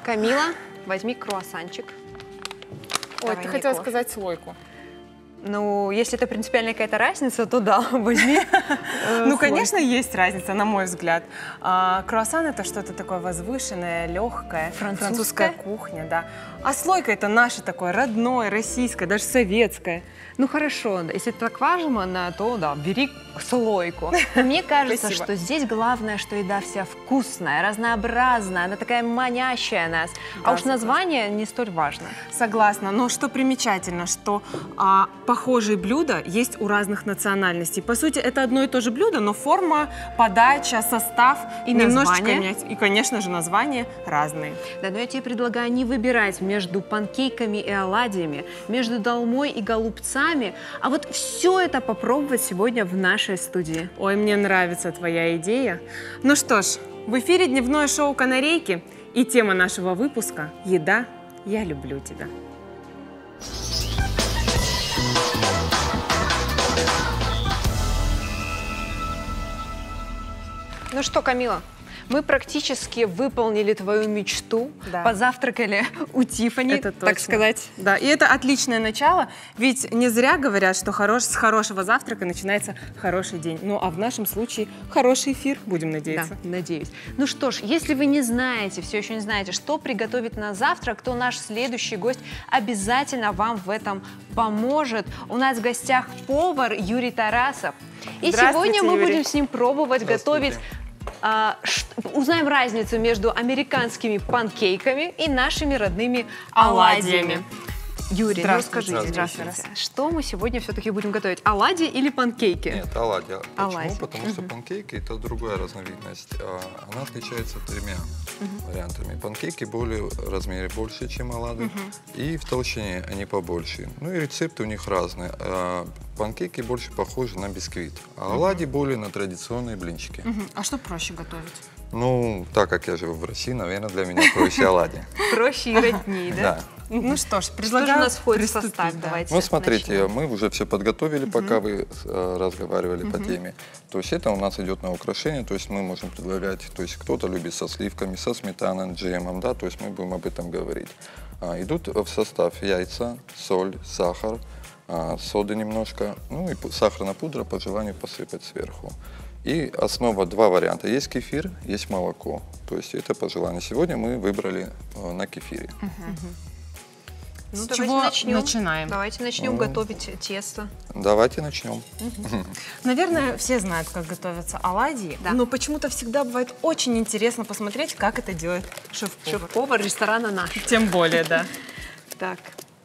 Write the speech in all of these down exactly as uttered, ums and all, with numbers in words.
Камила, возьми круассанчик. Ой, ты хотела сказать слойку. Ну, если это принципиальная какая-то разница, то да, возьми. Ну, конечно, есть разница, на мой взгляд. Круассан — это что-то такое возвышенное, легкое. Французская кухня, да. А слойка — это наше такое родное, российское, даже советское. Ну, хорошо, если это так важно, то да, бери слойку. Но мне кажется, что здесь главное, что еда вся вкусная, разнообразная, она такая манящая нас. А уж название не столь важно. Согласна, но что примечательно, что а, похожие блюда есть у разных национальностей. По сути, это одно и то же блюдо, но форма, подача, состав и немножечко название. менять. И, конечно же, названия разные. Да, но я тебе предлагаю не выбирать между панкейками и оладьями, между долмой и голубцами, а вот все это попробовать сегодня в нашей студии. Ой, мне нравится твоя идея. Ну что ж, в эфире дневное шоу «Канарейки», и тема нашего выпуска – еда, я люблю тебя. Ну что, Камила, мы практически выполнили твою мечту, да. позавтракали у Тиффани, это так точно. сказать. Да, и это отличное начало, ведь не зря говорят, что хорош, с хорошего завтрака начинается хороший день. Ну, а в нашем случае хороший эфир, будем надеяться. Да, надеюсь. Ну что ж, если вы не знаете, все еще не знаете, что приготовить на завтрак, то наш следующий гость обязательно вам в этом поможет. У нас в гостях повар Юрий Тарасов. И сегодня мы Юрий. будем с ним пробовать готовить. А, узнаем разницу между американскими панкейками и нашими родными оладьями. Юрий, ну скажите, здравствуйте. Что мы сегодня все-таки будем готовить? Оладьи или панкейки? Нет, оладьи. Почему? Оладьи. Потому что панкейки — это другая разновидность. Она отличается тремя угу. вариантами. Панкейки более в размере больше, чем оладьи, угу. и в толщине они побольше. Ну и рецепты у них разные. Панкейки больше похожи на бисквит, а оладьи угу. более на традиционные блинчики. Угу. А что проще готовить? Ну, так как я живу в России, наверное, для меня проще оладьи. Проще и роднее, да? Да. Ну что ж, предлагаю у нас входит в состав, давайте. Ну, смотрите, мы уже все подготовили, пока вы разговаривали по теме. То есть это у нас идет на украшение, то есть мы можем предлагать, то есть кто-то любит со сливками, со сметаной, джемом, да, то есть мы будем об этом говорить. Идут в состав яйца, соль, сахар, соды немножко, ну и сахарная пудра по желанию посыпать сверху. И основа два варианта. Есть кефир, есть молоко. То есть это по желанию. Сегодня мы выбрали на кефире. Угу. Ну, С давайте чего начнем. начинаем? Давайте начнем ну, готовить тесто. Давайте начнем. Угу. Наверное, все знают, как готовятся оладьи, да. но почему-то всегда бывает очень интересно посмотреть, как это делает шеф-повар. Шеф-повар ресторана наш. Тем более, да. Так.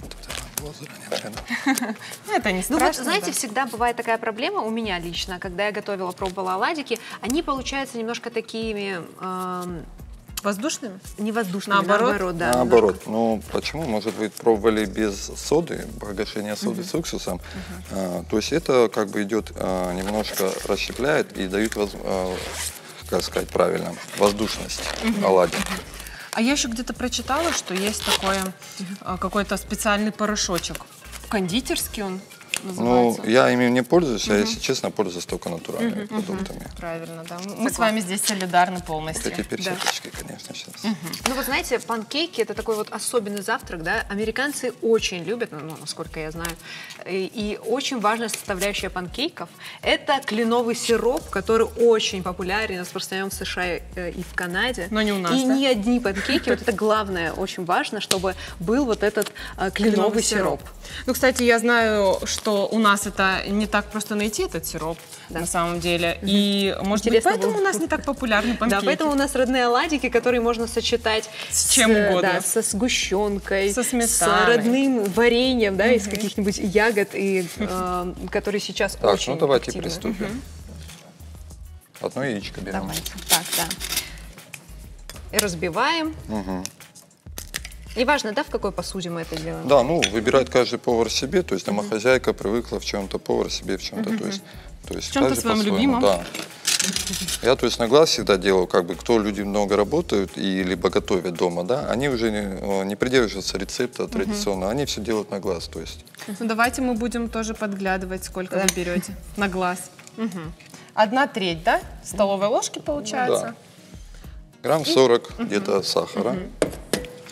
Это не страшно. Ну вот, знаете, да. всегда бывает такая проблема у меня лично, когда я готовила, пробовала оладики, они получаются немножко такими... Эм, воздушными? Не воздушными, наоборот. наоборот, да. Наоборот. Ну, почему? Может, вы пробовали без соды, погашение соды uh-huh. с уксусом. Uh-huh. а, то есть это как бы идет, а, немножко расщепляет и дают, воз, а, как сказать правильно, воздушность uh-huh. оладьи. Uh-huh. А я еще где-то прочитала, что есть такой какой-то специальный порошочек. Кондитерский он называется. Ну, я ими не пользуюсь, угу. а, если честно, пользуюсь только натуральными угу. продуктами. Правильно, да. Мы Согласна. С вами здесь солидарны полностью. Кстати, перчаточки, да. конечно, сейчас. Угу. Ну, вот знаете, панкейки — это такой вот особенный завтрак, да. Американцы очень любят, ну, насколько я знаю, и, и очень важная составляющая панкейков — это кленовый сироп, который очень популярен, распространен в США и в Канаде. Но не у нас, И да? не одни панкейки, вот это главное, очень важно, чтобы был вот этот кленовый сироп. Ну, кстати, я знаю, что у нас это не так просто найти, этот сироп, да. на самом деле. Угу. И, может Интересно быть, поэтому было. у нас не так популярны панкейки. Да, поэтому у нас родные оладики, которые можно сочетать с, с чем угодно. Да, со сгущенкой, со сметаной, с родным вареньем, да, угу. из каких-нибудь ягод, и, э, которые сейчас так, очень ну давайте активны. приступим. Угу. Одно яичко берем. Давайте, так, да. И разбиваем. Угу. И важно, да, в какой посуде мы это делаем? Да, ну, выбирает каждый повар себе, то есть домохозяйка uh-huh. привыкла в чем-то, повар себе в чем-то, uh-huh. то есть, то есть в чем-то своем любимом. Да. Я, то есть, на глаз всегда делаю, как бы, кто люди много работают и либо готовят дома, да, они уже не, не придерживаются рецепта традиционного, uh-huh. они все делают на глаз, то есть. Ну, давайте мы будем тоже подглядывать, сколько да. вы берете на глаз. Uh-huh. Одна треть, да, столовой ложки получается? Да. Грамм сорок uh-huh. где-то сахара. Uh-huh.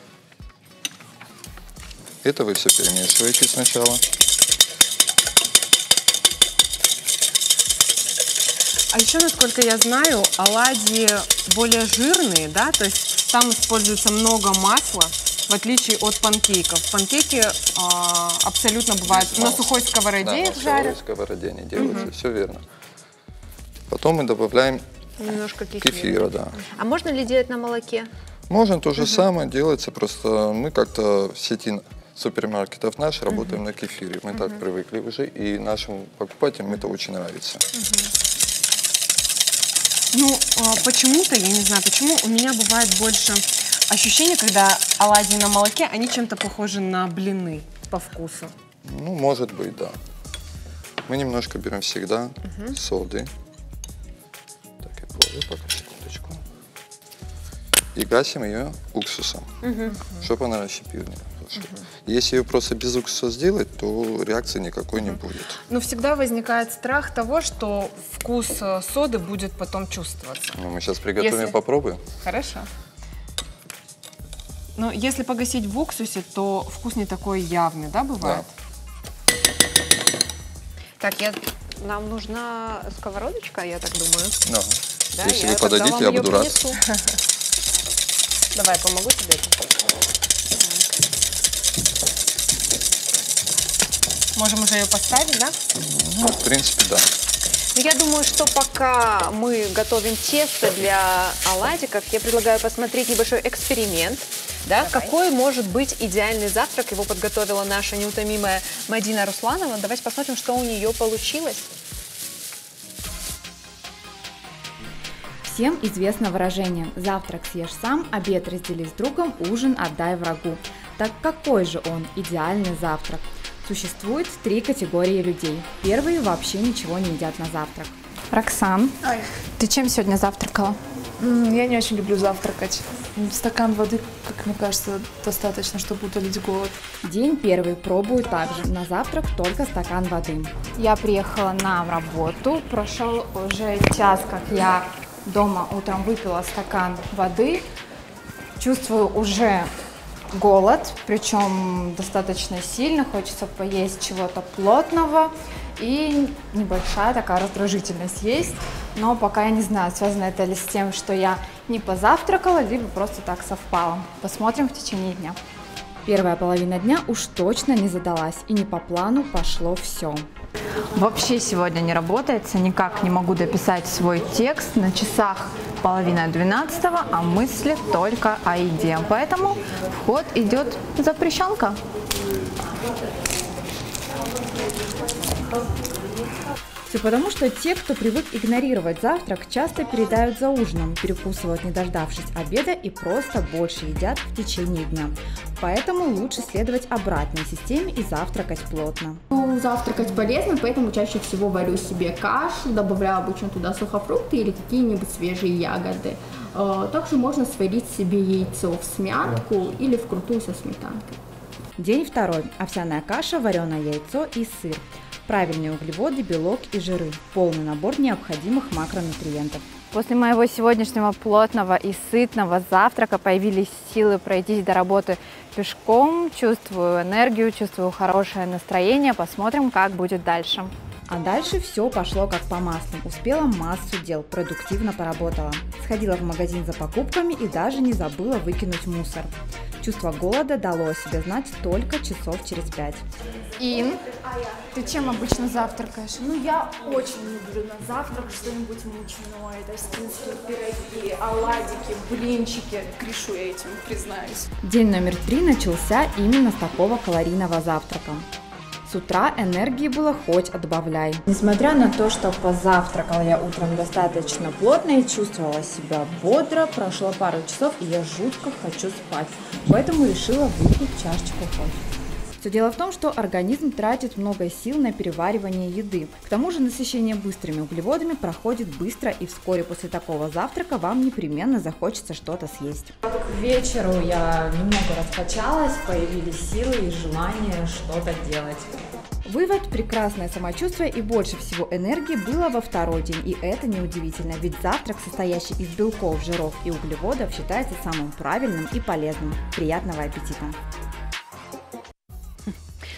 Это вы все перемешиваете сначала. А еще, насколько я знаю, оладьи более жирные, да, то есть там используется много масла, в отличие от панкейков. Панкейки а, абсолютно бывают на сухой сковороде, да, их на жарят. сухой сковороде они делаются, угу. Все верно. Потом мы добавляем немножко кефира. кефира, да. А можно ли делать на молоке? Можно то же угу. самое делается, просто мы как-то в сети супермаркетов наших работаем угу. на кефире. Мы угу. так привыкли уже, и нашим покупателям это очень нравится. Угу. Ну, почему-то, я не знаю, почему у меня бывает больше ощущение, когда оладьи на молоке, они чем-то похожи на блины по вкусу. Ну, может быть, да. Мы немножко берем всегда угу. соды. Так, я положу пока секундочку. И гасим ее уксусом, угу. чтобы она расщепила. Угу. Если ее просто без уксуса сделать, то реакции никакой не будет. Но всегда возникает страх того, что вкус соды будет потом чувствоваться. Ну, мы сейчас приготовим, если... попробуем. Хорошо. Но если погасить в уксусе, то вкус не такой явный, да, бывает? Да. Так, я... нам нужна сковородочка, я так думаю. Да. Да, если я вы подадите, я буду рад. Давай, помогу тебе. Можем уже ее поставить, да? Ну, в принципе, да. Ну, я думаю, что пока мы готовим тесто для оладиков, я предлагаю посмотреть небольшой эксперимент. Да? Какой может быть идеальный завтрак? Его подготовила наша неутомимая Мадина Русланова. Давайте посмотрим, что у нее получилось. Всем известно выражение «завтрак съешь сам, обед раздели с другом, ужин отдай врагу». Так какой же он идеальный завтрак? Существует три категории людей. Первые вообще ничего не едят на завтрак. Роксан, Ой. Ты чем сегодня завтракала? Я не очень люблю завтракать. Стакан воды, как мне кажется, достаточно, чтобы утолить голод. День первый пробую также. На завтрак только стакан воды. Я приехала на работу. Прошел уже час, как я дома утром выпила стакан воды. Чувствую уже голод, причем достаточно сильно. Хочется поесть чего-то плотного. И небольшая такая раздражительность есть. Но пока я не знаю, связано это ли с тем, что я не позавтракала, либо просто так совпало. Посмотрим в течение дня. Первая половина дня уж точно не задалась, и не по плану пошло все. Вообще сегодня не работается, никак не могу дописать свой текст. На часах половина двенадцатого, а мысли только о еде. Поэтому в ход идет запрещенка. Все потому, что те, кто привык игнорировать завтрак, часто передают за ужином, перекусывают, не дождавшись обеда, и просто больше едят в течение дня. Поэтому лучше следовать обратной системе и завтракать плотно. Ну, завтракать полезно, поэтому чаще всего варю себе кашу, добавляю обычно туда сухофрукты или какие-нибудь свежие ягоды. Также можно сварить себе яйцо в смятку или вкрутую со сметанкой. День второй. Овсяная каша, вареное яйцо и сыр. Правильные углеводы, белок и жиры. Полный набор необходимых макронутриентов. После моего сегодняшнего плотного и сытного завтрака появились силы пройтись до работы пешком. Чувствую энергию, чувствую хорошее настроение. Посмотрим, как будет дальше. А дальше все пошло как по маслу. Успела массу дел, продуктивно поработала. Сходила в магазин за покупками и даже не забыла выкинуть мусор. Чувство голода дало о себе знать только часов через пять. Ин, ты чем обычно завтракаешь? Ну, я очень люблю на завтрак что-нибудь мучное. Тоскинские пироги, оладики, блинчики. Грешу я этим, признаюсь. День номер три начался именно с такого калорийного завтрака. С утра энергии было хоть отбавляй. Несмотря на то, что позавтракала я утром достаточно плотно и чувствовала себя бодро, прошло пару часов и я жутко хочу спать. Поэтому решила выпить чашечку кофе. Все дело в том, что организм тратит много сил на переваривание еды. К тому же насыщение быстрыми углеводами проходит быстро, и вскоре после такого завтрака вам непременно захочется что-то съесть. К вечеру я немного раскачалась, появились силы и желание что-то делать. Вывод: прекрасное самочувствие и больше всего энергии было во второй день, и это неудивительно, ведь завтрак, состоящий из белков, жиров и углеводов, считается самым правильным и полезным. Приятного аппетита!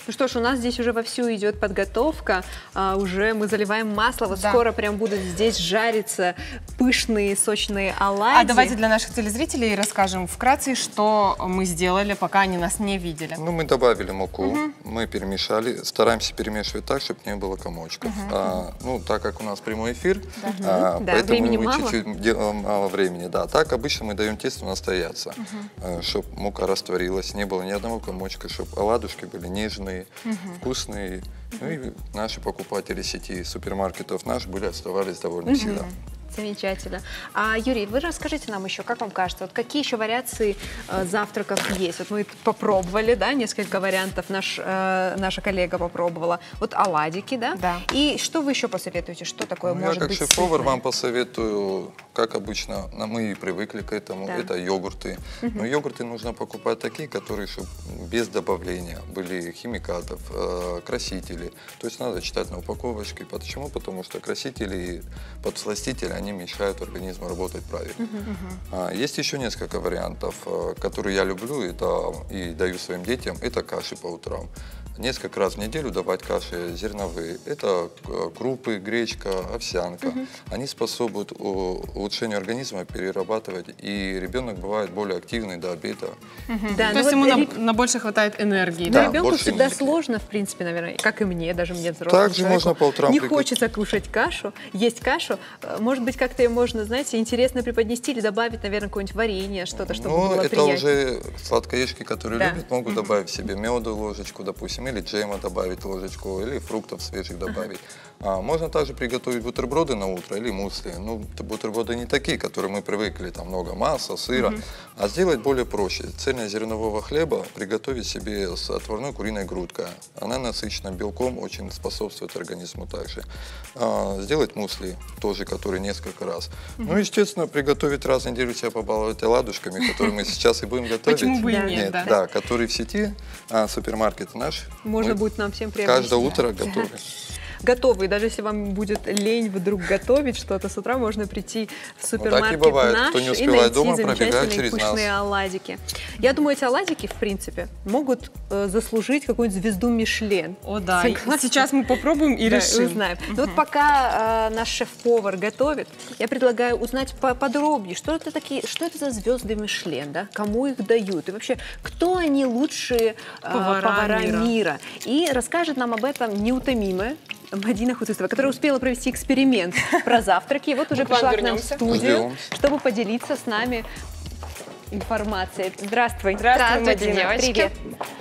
Ну что ж, у нас здесь уже вовсю идет подготовка, а, уже мы заливаем масло, вот да. скоро прям будут здесь жариться пышные сочные оладьи. А давайте для наших телезрителей расскажем вкратце, что мы сделали, пока они нас не видели. Ну, мы добавили муку, угу. мы перемешали, стараемся перемешивать так, чтобы не было комочков. Угу. А, ну, так как у нас прямой эфир, да. а, да, поэтому мы чуть-чуть делаем мало времени. Да, так обычно мы даем тесту настояться, угу. чтобы мука растворилась, не было ни одного комочка, чтобы оладушки были нежные, угу. вкусные. Угу. Ну и наши покупатели сети супермаркетов наши были, оставались довольны угу. всегда. Замечательно. А, Юрий, вы расскажите нам еще, как вам кажется, вот какие еще вариации э, завтраков есть? Вот мы попробовали, да, несколько вариантов, наш, э, наша коллега попробовала. Вот оладики, да? Да. И что вы еще посоветуете? Что такое ну, может быть? быть? Я как шеф-повар вам посоветую, как обычно, мы и привыкли к этому, да. это йогурты. Угу. Но йогурты нужно покупать такие, которые чтобы без добавления были химикатов, э, красителей. То есть надо читать на упаковочке. Почему? Потому что красители и подсластители, они мешают организму работать правильно. Uh-huh. Uh-huh. Есть еще несколько вариантов, которые я люблю это, и даю своим детям. Это каши по утрам. Несколько раз в неделю давать каши зерновые. Это крупы, гречка, овсянка. Uh-huh. Они способствуют улучшению организма, перерабатывать. И ребенок бывает более активный до обеда. Uh-huh. Да, то есть вот ему реб... на, на больше хватает энергии. Да, да? ребенку всегда энергии. Сложно, в принципе, наверное, как и мне, даже мне взрослому Также человеку. можно по утрам не приготовить. хочется кушать кашу, есть кашу. Может быть, как-то ее можно, знаете, интересно преподнести или добавить, наверное, какое-нибудь варенье, что-то, чтобы ну, было это приятнее. уже сладкоежки, которые да. любят, могут uh-huh. добавить себе меду ложечку, допустим, или джема добавить ложечку, или фруктов свежих добавить. Uh-huh. А, можно также приготовить бутерброды на утро или мусли. Ну, бутерброды не такие, которые мы привыкли, там много масла, сыра, uh-huh. а сделать более проще. Цельнозернового хлеба приготовить себе с отварной куриной грудкой. Она насыщена белком, очень способствует организму также. А, сделать мусли, тоже, которые несколько раз. Uh-huh. Ну, естественно, приготовить раз в неделю себя побаловать оладушками, которые мы сейчас и будем готовить. Почему бы и нет, нет да. да, которые в сети, а, супермаркет наш. Можно будет нам всем приобрести. Каждое утро готовим. Готовы. Даже если вам будет лень вдруг готовить что-то, с утра можно прийти в супермаркет ну, бывает. наш Кто не и найти дома, замечательные пышные нас. Оладики. Я думаю, эти оладики, в принципе, могут э, заслужить какую-нибудь звезду Мишлен. О, да. Сейчас мы попробуем и да, решим. Узнаем. Uh-huh. Вот пока э, наш шеф-повар готовит, я предлагаю узнать поподробнее, что это такие, что это за звезды Мишлен, да? Кому их дают и вообще, кто они лучшие э, повара, повара мира. мира. И расскажет нам об этом неутомимая Мадина Хутыстова, которая успела провести эксперимент про завтраки. И вот уже пришла к нам в студию, чтобы поделиться с нами информацией. Здравствуй. Здравствуй, Мадина. девочки. Привет.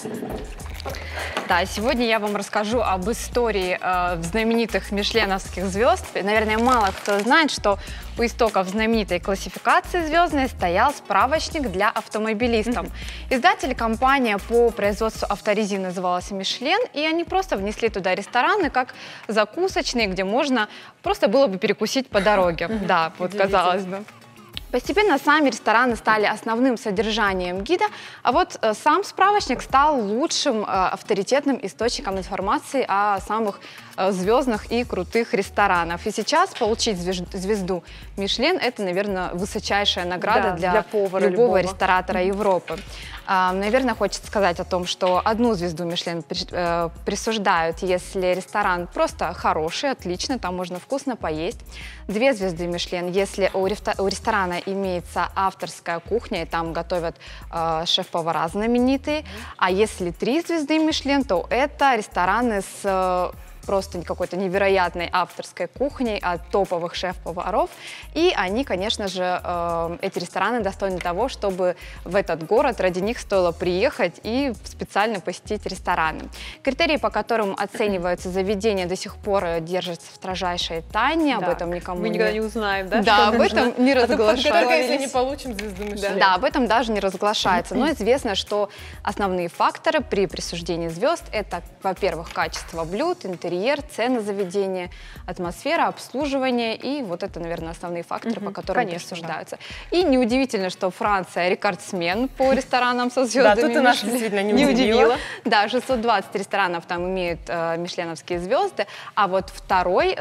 Да, сегодня я вам расскажу об истории э, знаменитых мишленовских звезд. Наверное, мало кто знает, что у истоков знаменитой классификации звездной стоял справочник для автомобилистов. Mm-hmm. Издатель, компания по производству авторезин называлась Мишлен, и они просто внесли туда рестораны как закусочные, где можно просто было бы перекусить по дороге. Mm-hmm. Да, вот казалось бы. Постепенно сами рестораны стали основным содержанием гида, а вот э, сам справочник стал лучшим э, авторитетным источником информации о самых э, звездных и крутых ресторанах. И сейчас получить звезд, звезду Мишлен – это, наверное, высочайшая награда да, для, для повара, любого, любого ресторатора mm-hmm. Европы. А, наверное, хочется сказать о том, что одну звезду Мишлен при, э, присуждают, если ресторан просто хороший, отличный, там можно вкусно поесть. Две звезды Мишлен, если у, рефта, у ресторана имеется авторская кухня, и там готовят э, шеф-повара знаменитые. А если три звезды Мишлен, то это рестораны с э, просто какой-то невероятной авторской кухней от топовых шеф-поваров. И они, конечно же, э, эти рестораны достойны того, чтобы в этот город ради них стоило приехать и специально посетить рестораны. Критерии, по которым оцениваются заведения, до сих пор держатся в строжайшей тайне, да. Об этом никому Мы не... никогда не узнаем, да? Да, об этом не разглашается. Только если не получим звезду Мишлен. Да, об этом даже не разглашается. Но известно, что основные факторы при присуждении звезд – это, во-первых, качество блюд, интерьер, цены заведения, атмосфера, обслуживание. И вот это, наверное, основные факторы, угу, по которым конечно, присуждаются. Да. И неудивительно, что Франция рекордсмен по ресторанам со звездами. Да, тут и нас действительно не удивило. Да, шестьсот двадцать ресторанов там имеют э, мишленовские звезды. А вот второй э,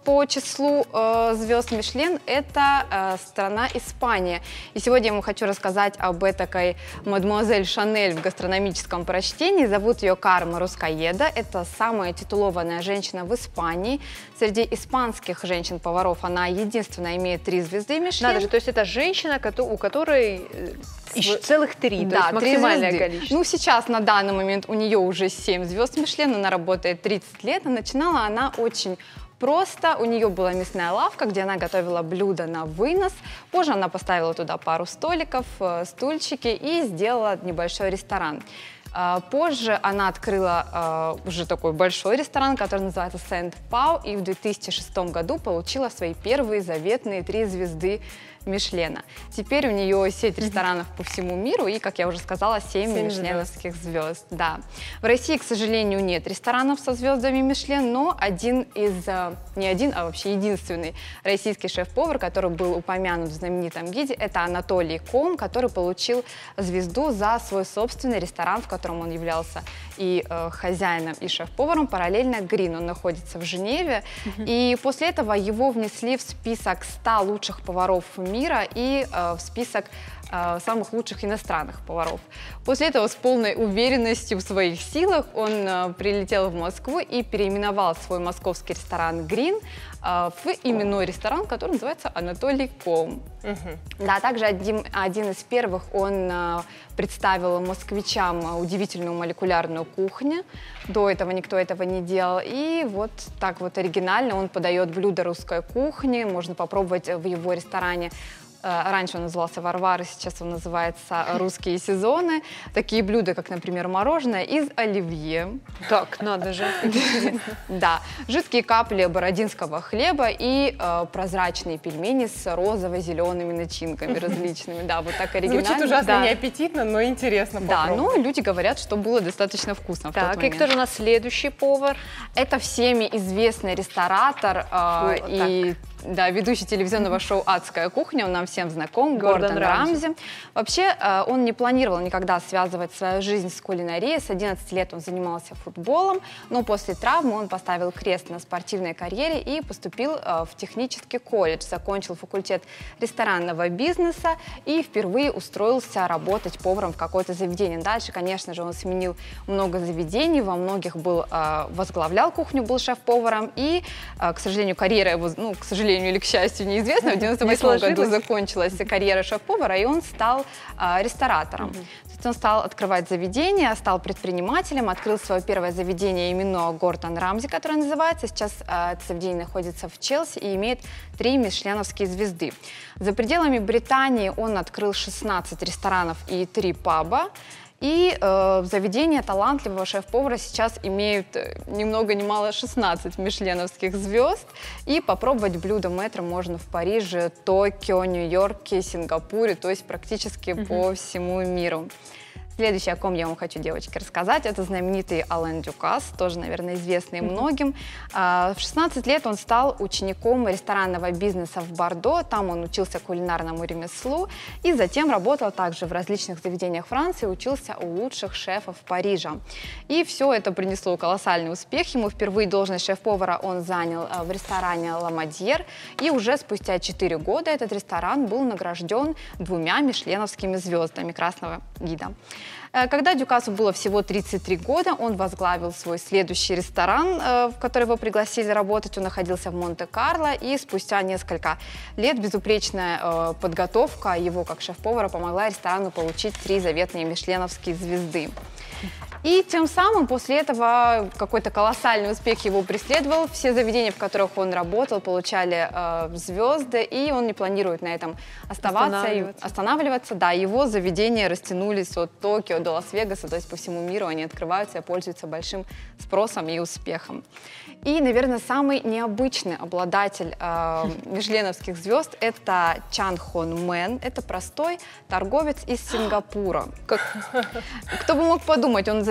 по числу э, звезд Мишлен это э, страна Испания. И сегодня я вам хочу рассказать об этой мадемуазель Шанель в гастрономическом прочтении. Зовут ее Карма Рускаеда. Это самая титулованная женщина в Испании. Среди испанских женщин-поваров она единственная имеет три звезды Мишлен. Надо же, то есть это женщина, у которой С... целых три, да, то есть максимальное три количество. Ну, сейчас на данный момент у нее уже семь звезд Мишлен, она работает тридцать лет, а начинала она очень просто. У нее была мясная лавка, где она готовила блюда на вынос. Позже она поставила туда пару столиков, стульчики и сделала небольшой ресторан. Позже она открыла uh, уже такой большой ресторан, который называется Сент-Пау, и в две тысячи шестом году получила свои первые заветные три звезды Мишлена. Теперь у нее сеть ресторанов по всему миру и, как я уже сказала, семь мишленовских звезд. Да. В России, к сожалению, нет ресторанов со звездами Мишлен, но один из, не один, а вообще единственный российский шеф-повар, который был упомянут в знаменитом гиде, это Анатолий Ком, который получил звезду за свой собственный ресторан, в котором он являлся и э, хозяином, и шеф-поваром, параллельно Грин. Он находится в Женеве. Mm-hmm. И после этого его внесли в список ста лучших поваров мира и э, в список э, самых лучших иностранных поваров. После этого с полной уверенностью в своих силах он э, прилетел в Москву и переименовал свой московский ресторан «Грин» э, в именной ресторан, который называется «Анатолий Ком». Uh-huh. Да, также один, один из первых он э, представил москвичам удивительную молекулярную кухню. До этого никто этого не делал. И вот так вот оригинально он подает блюда русской кухни. Можно попробовать в его ресторане. Раньше он назывался «Варвара», сейчас он называется «Русские сезоны». Такие блюда, как, например, мороженое из оливье. Так, надо же. Да. Жидкие капли бородинского хлеба и э, прозрачные пельмени с розово-зелеными начинками различными. Да, вот так оригинально. Звучит ужасно да. неаппетитно, но интересно Да, попробовать. но люди говорят, что было достаточно вкусно в так, тот момент. и кто же у нас следующий повар? Это всеми известный ресторатор э, Фу, и да, ведущий телевизионного шоу «Адская кухня», он нам всем знаком, Гордон, Гордон Рамзи. Рамзи. Вообще, э, он не планировал никогда связывать свою жизнь с кулинарией. С одиннадцати лет он занимался футболом, но после травмы он поставил крест на спортивной карьере и поступил э, в технический колледж, закончил факультет ресторанного бизнеса и впервые устроился работать поваром в какое-то заведение. Дальше, конечно же, он сменил много заведений, во многих был, э, возглавлял кухню, был шеф-поваром, и, э, к сожалению, карьера его, ну, к сожалению, или к счастью, неизвестно. В девяносто восьмом году закончилась карьера шеф-повара, и он стал а, ресторатором. Mm-hmm. То есть он стал открывать заведения, стал предпринимателем, открыл свое первое заведение именное Гордон Рамзи, которое называется. Сейчас а, это заведение находится в Челси и имеет три мишленовские звезды. За пределами Британии он открыл шестнадцать ресторанов и три паба. И э, заведения талантливого шеф-повара сейчас имеют ни много ни мало шестнадцать мишленовских звезд. И попробовать блюда мэтра можно в Париже, Токио, Нью-Йорке, Сингапуре, то есть практически mm-hmm. по всему миру. Следующее, о ком я вам хочу, девочки, рассказать, это знаменитый Ален Дюкас, тоже, наверное, известный mm-hmm. многим. В шестнадцать лет он стал учеником ресторанного бизнеса в Бордо, там он учился кулинарному ремеслу и затем работал также в различных заведениях Франции, учился у лучших шефов Парижа. И все это принесло колоссальный успех. Ему впервые должность шеф-повара он занял в ресторане «Ла Мадьер», и уже спустя четыре года этот ресторан был награжден двумя мишленовскими звездами красного гида. Когда Дюкасу было всего тридцать три года, он возглавил свой следующий ресторан, в который его пригласили работать. Он находился в Монте-Карло, и спустя несколько лет безупречная подготовка его как шеф-повара помогла ресторану получить три заветные мишленовские звезды. И тем самым после этого какой-то колоссальный успех его преследовал. Все заведения, в которых он работал, получали э, звезды, и он не планирует на этом оставаться, останавливаться. И, останавливаться. Да, его заведения растянулись от Токио до Лас-Вегаса, то есть по всему миру они открываются и пользуются большим спросом и успехом. И, наверное, самый необычный обладатель э, мишленовских звезд – это Чан Хон Мэн. Это простой торговец из Сингапура. Как... Кто бы мог подумать, он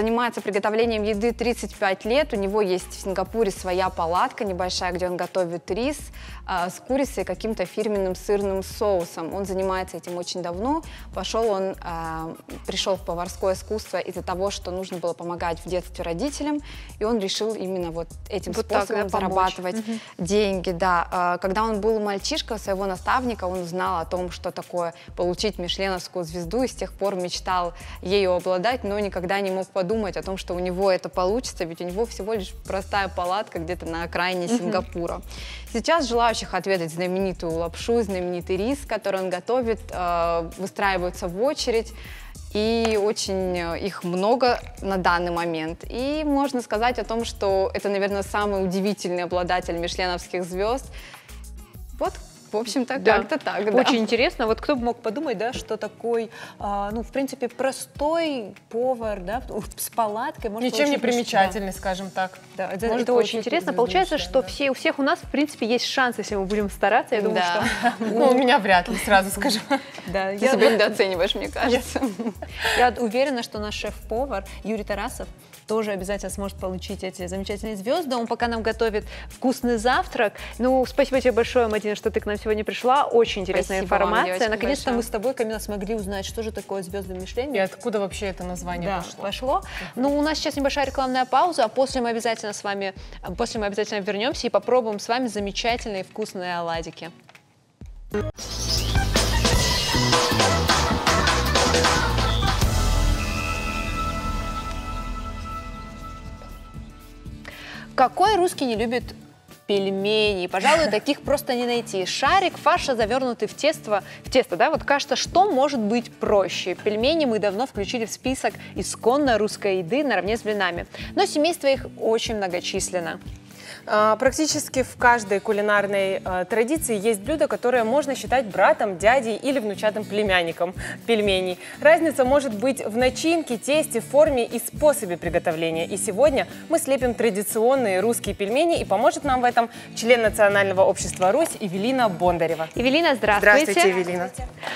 занимается приготовлением еды тридцать пять лет. У него есть в Сингапуре своя палатка небольшая, где он готовит рис э, с курицей и каким-то фирменным сырным соусом. Он занимается этим очень давно. Пошел он, э, пришел в поварское искусство из-за того, что нужно было помогать в детстве родителям, и он решил именно вот этим вот способом так, да, зарабатывать угу. деньги. Да. Когда он был мальчишка, своего наставника, он узнал о том, что такое получить мишленовскую звезду, и с тех пор мечтал ею обладать, но никогда не мог подумать о том, что у него это получится, ведь у него всего лишь простая палатка где-то на окраине угу. Сингапура. Сейчас желающих отведать знаменитую лапшу, знаменитый рис, который он готовит, выстраиваются в очередь. И очень их много на данный момент. И можно сказать о том, что это, наверное, самый удивительный обладатель мишленовских звезд. Вот, в общем-то, да. как-то так. Да. Очень интересно. Вот кто бы мог подумать, да, что такой, а, ну, в принципе, простой повар, да, с палаткой. Может Ничем не примечательный, да. скажем так. Да, это это очень интересно. Получается, что да. все, у всех у нас, в принципе, есть шанс, если мы будем стараться. Я думаю, да. что... Ну, у меня вряд ли, сразу скажу. Да, ты себя недооцениваешь, мне кажется. Я уверена, что наш шеф-повар Юрий Тарасов тоже обязательно сможет получить эти замечательные звезды. Он пока нам готовит вкусный завтрак. Ну, спасибо тебе большое, Мадина, что ты к нам сегодня пришла. Очень интересная спасибо информация. Наконец-то мы с тобой, Камила, смогли узнать, что же такое звезды Мишлен. И откуда вообще это название да, пошло. пошло. Ну, у нас сейчас небольшая рекламная пауза, а после мы обязательно с вами, после мы обязательно вернемся и попробуем с вами замечательные вкусные оладики. Какой русский не любит пельмени? Пожалуй, таких просто не найти. Шарик, фарша, завернутый в тесто, в тесто, да? Вот кажется, что может быть проще? Пельмени мы давно включили в список исконно русской еды наравне с блинами. Но семейство их очень многочисленно. Практически в каждой кулинарной э, традиции есть блюдо, которое можно считать братом, дядей или внучатым племянником пельменей. Разница может быть в начинке, тесте, форме и способе приготовления. И сегодня мы слепим традиционные русские пельмени, и поможет нам в этом член Национального общества «Русь» Эвелина Бондарева. Эвелина, здравствуйте. Здравствуйте, Эвелина.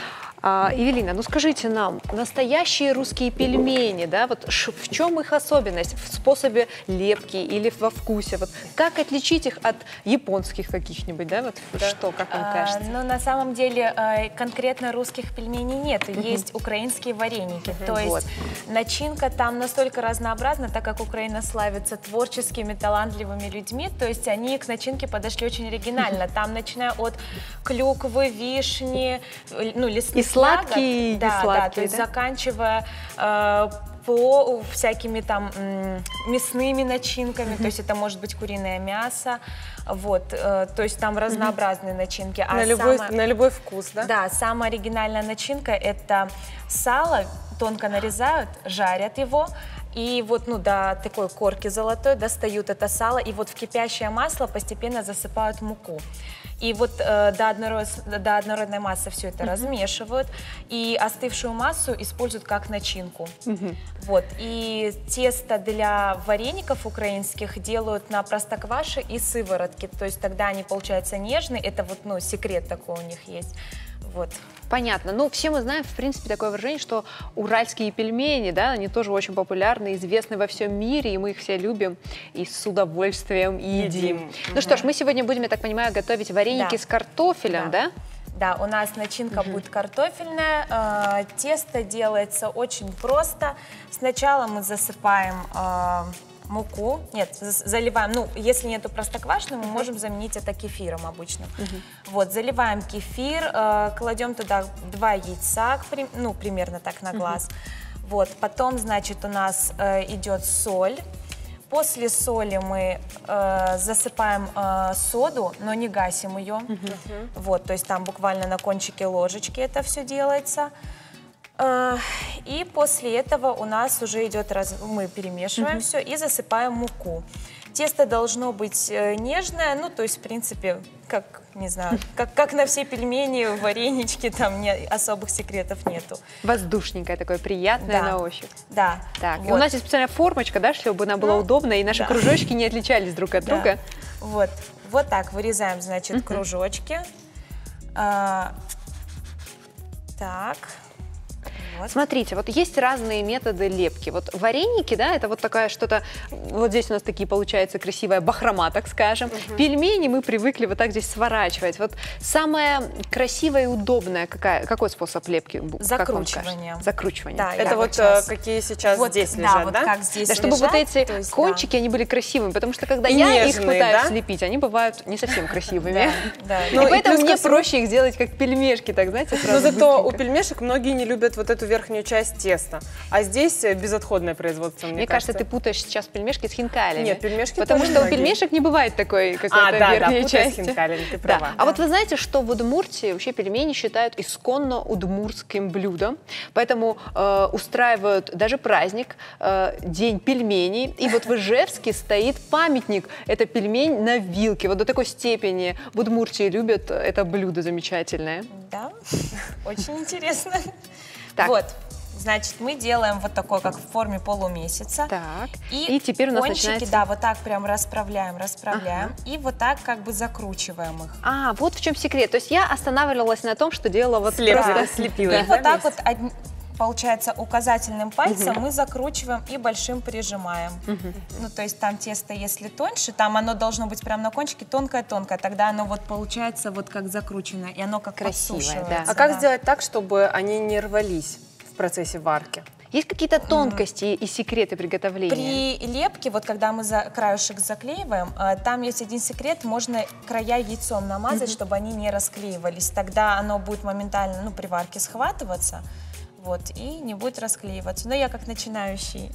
А, Эвелина, ну скажите нам, настоящие русские пельмени, да, вот ш, в чем их особенность? В способе лепки или во вкусе? Вот как отличить их от японских каких-нибудь, да, вот да. что, как вам кажется? А, ну, на самом деле, конкретно русских пельменей нет, uh-huh. есть украинские вареники, uh-huh. то есть вот. начинка там настолько разнообразна, так как Украина славится творческими, талантливыми людьми, то есть они к начинке подошли очень оригинально, uh-huh. там начиная от клюквы, вишни, ну, лесных сладкие, ягод, да, сладкие, да, то есть да? заканчивая э, по всякими там м, мясными начинками, mm-hmm. то есть это может быть куриное мясо, вот, э, то есть там разнообразные mm-hmm. начинки. А на, любой, самое, на любой вкус, да? Да, самая оригинальная начинка — это сало, тонко нарезают, жарят его, и вот, ну, до такой корки золотой достают это сало, и вот в кипящее масло постепенно засыпают муку. И вот э, до, однород, до однородной массы все это uh-huh. размешивают, и остывшую массу используют как начинку. Uh-huh. Вот. И тесто для вареников украинских делают на простокваше и сыворотке, то есть тогда они получаются нежные, это вот, ну, секрет такой у них есть. Вот. Понятно. Ну, все мы знаем, в принципе, такое выражение, что уральские пельмени, да, они тоже очень популярны, известны во всем мире, и мы их все любим и с удовольствием едим. Угу. Ну что ж, мы сегодня будем, я так понимаю, готовить вареники да. с картофелем, да? Да? Да, у нас начинка угу. будет картофельная, э, тесто делается очень просто. Сначала мы засыпаем э, муку, нет, заливаем, ну, если нету простоквашино, мы uh-huh. можем заменить это кефиром обычным. Uh-huh. Вот, заливаем кефир, э, кладем туда два яйца, ну, примерно так на глаз. Uh-huh. Вот, потом, значит, у нас э, идет соль. После соли мы э, засыпаем э, соду, но не гасим ее. Uh-huh. Вот, то есть там буквально на кончике ложечки это все делается. И после этого у нас уже идет, раз... мы перемешиваем mm-hmm. все и засыпаем муку. Тесто должно быть нежное, ну, то есть, в принципе, как, не знаю, как, как на все пельмени, варенички, там не, особых секретов нету. Воздушненькое такое, приятное да. на ощупь. Да. Так, вот. И у нас есть специальная формочка, да, чтобы она была ну, удобна, и наши да. кружочки не отличались друг от да. друга. Вот, вот так вырезаем, значит, mm-hmm. кружочки. А, так. Вот. Смотрите, вот есть разные методы лепки. Вот вареники, да, это вот такая что-то, вот здесь у нас такие получается красивая бахрома, так скажем. Угу. Пельмени мы привыкли вот так здесь сворачивать. Вот самое красивое и удобное, какая, какой способ лепки? Закручивание. Закручивание. Да, это вот сейчас... какие сейчас вот, здесь да, лежат, вот да? Как здесь да, чтобы лежат, вот эти есть, кончики, да. они были красивыми, потому что когда и я нежные, их пытаюсь да? слепить, они бывают не совсем красивыми. Да. И поэтому мне проще их сделать как пельмешки, так, знаете, но зато у пельмешек многие не любят вот эту верхнюю часть теста, а здесь безотходное производство, мне, мне кажется. Мне кажется, ты путаешь сейчас пельмешки с хинкалями. Нет, пельмешки потому что многие. у пельмешек не бывает такой какой-то а, да, верхней да, части. с хинкалями, ты права. Да. А вот вы знаете, что в Удмуртии вообще пельмени считают исконно удмуртским блюдом, поэтому э, устраивают даже праздник, э, День пельменей, и вот в Ижевске стоит памятник, это пельмень на вилке, вот до такой степени в Удмуртии любят это блюдо замечательное. Да, очень интересно. Так. Вот. Значит, мы делаем вот такой, как в форме полумесяца. Так. И, и теперь у нас кончики, начинается... да, вот так прям расправляем, расправляем. Ага. И вот так как бы закручиваем их. А, вот в чем секрет. То есть я останавливалась на том, что делала вот Слеп, просто... да, слепила. И вот так вот, одни, получается, указательным пальцем Угу. мы закручиваем и большим прижимаем. Угу. Ну, то есть там тесто, если тоньше, там оно должно быть прям на кончике тонкое-тонкое. Тогда оно вот получается вот как закрученное, и оно как красивое, подсушивается. да. А как да. сделать так, чтобы они не рвались в процессе варки? Есть какие-то тонкости и секреты приготовления? При лепке, вот когда мы за краешек заклеиваем, там есть один секрет, можно края яйцом намазать, mm-hmm. чтобы они не расклеивались. Тогда оно будет моментально, ну, при варке схватываться, вот, и не будет расклеиваться. Но я как начинающий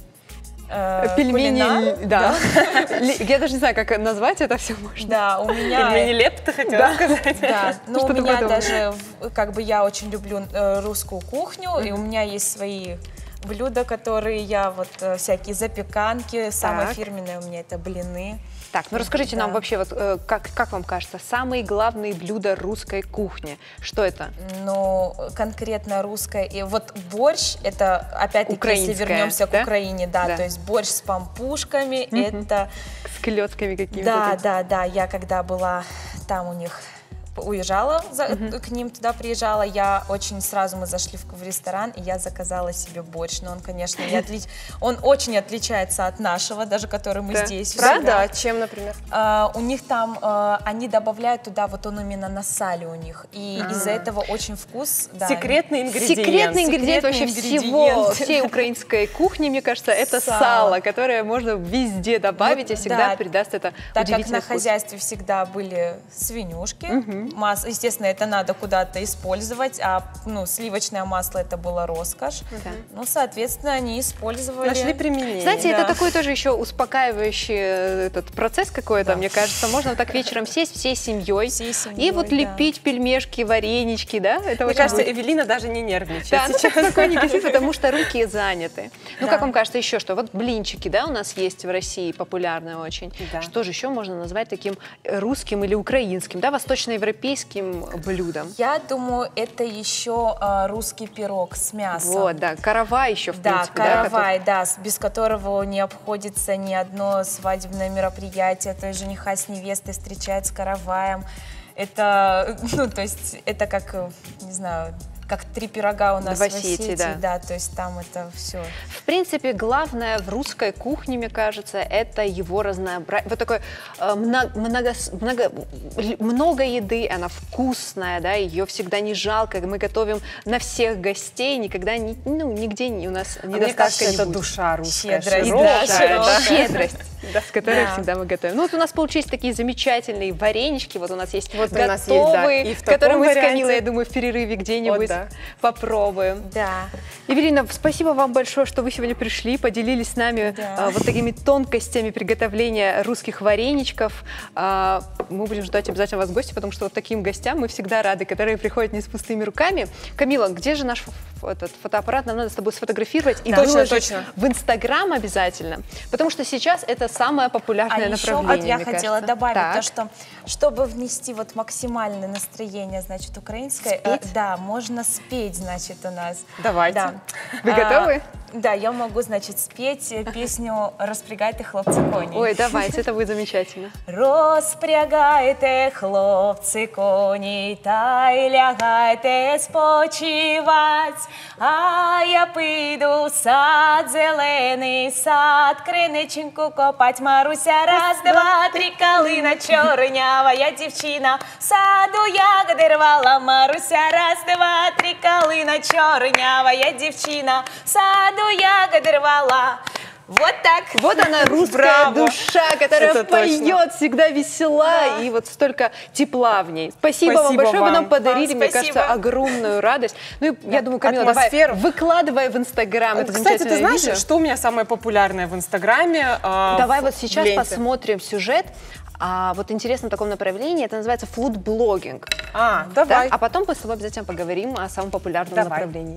э, пельмени, кулинар, да. да. Я даже не знаю, как назвать это все можно. Да, у меня... Пельмени леп, ты хотела да. сказать? Да, но у Что-то меня подобное. даже, как бы я очень люблю э, русскую кухню, mm-hmm. и у меня есть свои блюда, которые я вот э, всякие запеканки, самое фирменное у меня это блины. Так, ну расскажите да. нам вообще, вот, э, как, как вам кажется, самые главные блюда русской кухни? Что это? Ну, конкретно русская. И вот борщ, это, опять-таки, если вернемся да? к Украине, да, да, то есть борщ с пампушками, угу. это... С клетками какими-то. Да, тут. да, да, я когда была там у них... уезжала за, uh-huh. к ним, туда приезжала, я очень сразу, мы зашли в, в ресторан, и я заказала себе борщ, но он, конечно, не отли... он очень отличается от нашего, даже который мы да. здесь. Правда? Чем, например? Uh, у них там, uh, они добавляют туда, вот он именно на сале у них, и А-а-а. из-за этого очень вкус. Да, секретный ингредиент. Секретный ингредиент Секретный вообще ингредиент. всего, всей украинской кухни, мне кажется, это сало, сало которое можно везде добавить, вот, и всегда да, придаст это так удивительный как на вкус. хозяйстве всегда были свинюшки, угу. масло, естественно, это надо куда-то использовать, а ну, сливочное масло это была роскошь. Да. Ну, соответственно, они использовали. Нашли применение. Знаете, да. это такой тоже еще успокаивающий этот процесс какой-то, да. мне кажется. Можно вот так вечером сесть всей семьей, всей семьей и вот да. лепить пельмешки, варенички, да? Это мне кажется, будет... Эвелина даже не нервничает. Да, ну так спокойненько сидит, потому что руки заняты. Ну, да. как вам кажется, еще что? Вот блинчики, да, у нас есть в России, популярные очень. Да. Что же еще можно назвать таким русским или украинским, да, восточноевропейским блюдом? Я думаю, это еще а, русский пирог с мясом. Вот, да, каравай еще, в да, принципе. Каравай, да, который... да, без которого не обходится ни одно свадебное мероприятие. То есть жениха с невестой встречают с караваем. Это, ну, то есть, это как, не знаю, как три пирога у нас Два в Осетии, сети, да. да, то есть там это все. В принципе, главное в русской кухне, мне кажется, это его разнообразие. Вот такое э, много, много, много, много еды, она вкусная, да, ее всегда не жалко. Мы готовим на всех гостей, никогда, ни, ну, нигде не, у нас а недостатка мне кажется, не это будет. душа русская, Щедрость, широкая, да, широкая. Щедрость, да, с которой Да. всегда мы готовим. Ну вот у нас получились такие замечательные варенички, вот у нас есть Вот у готовые, нас есть, да, и в таком которые мы с варианте. Камилой, я думаю, в перерыве где-нибудь Вот, да. попробуем. Да. Эвелина, спасибо вам большое, что вы сегодня пришли, поделились с нами Да. а, вот такими тонкостями приготовления русских вареничков. А, мы будем ждать обязательно вас в гости, потому что вот таким гостям мы всегда рады, которые приходят не с пустыми руками. Камила, где же наш этот фотоаппарат? Нам надо с тобой сфотографировать и Да, точно, выложить точно. в Инстаграм обязательно, потому что сейчас это самое популярное А еще направление, вот я мне хотела кажется. добавить Так. то, что чтобы внести вот максимальное настроение, значит, украинское, э, Спеть? да, можно спеть, значит, у нас. Давайте. Да. Вы А, готовы? Да, я могу, значит, спеть песню «Розпрягайте, хлопці, коні». Ой, давайте, это будет замечательно. Розпрягайте, хлопці, коні, та й лягайте спочивать, а я піду в сад зелений, сад криниченьку копать. Маруся, раз, два, три, калина чорнява, я дівчина, в саду ягоди рвала. Маруся, раз, два, три, калина чорнява, я дівчина, в саду ягоды рвала. Вот так. Вот она, русская Браво. душа, которая Это поет, точно. всегда весела, Да. и вот столько тепла в ней. Спасибо, вам Спасибо большое, вы вам. нам подарили, Вам мне спасибо. кажется, огромную радость. Ну и я думаю, Камила, давай, Атмосферу. выкладывай в Инстаграм это Кстати, ты замечательное знаешь, видео. что у меня самое популярное в Инстаграме? а, Давай в- вот в сейчас ленте? посмотрим сюжет. А вот интересно в таком направлении, это называется фудблогинг. А, давай. Так? А потом мы с тобой обязательно поговорим о самом популярном Давай. направлении.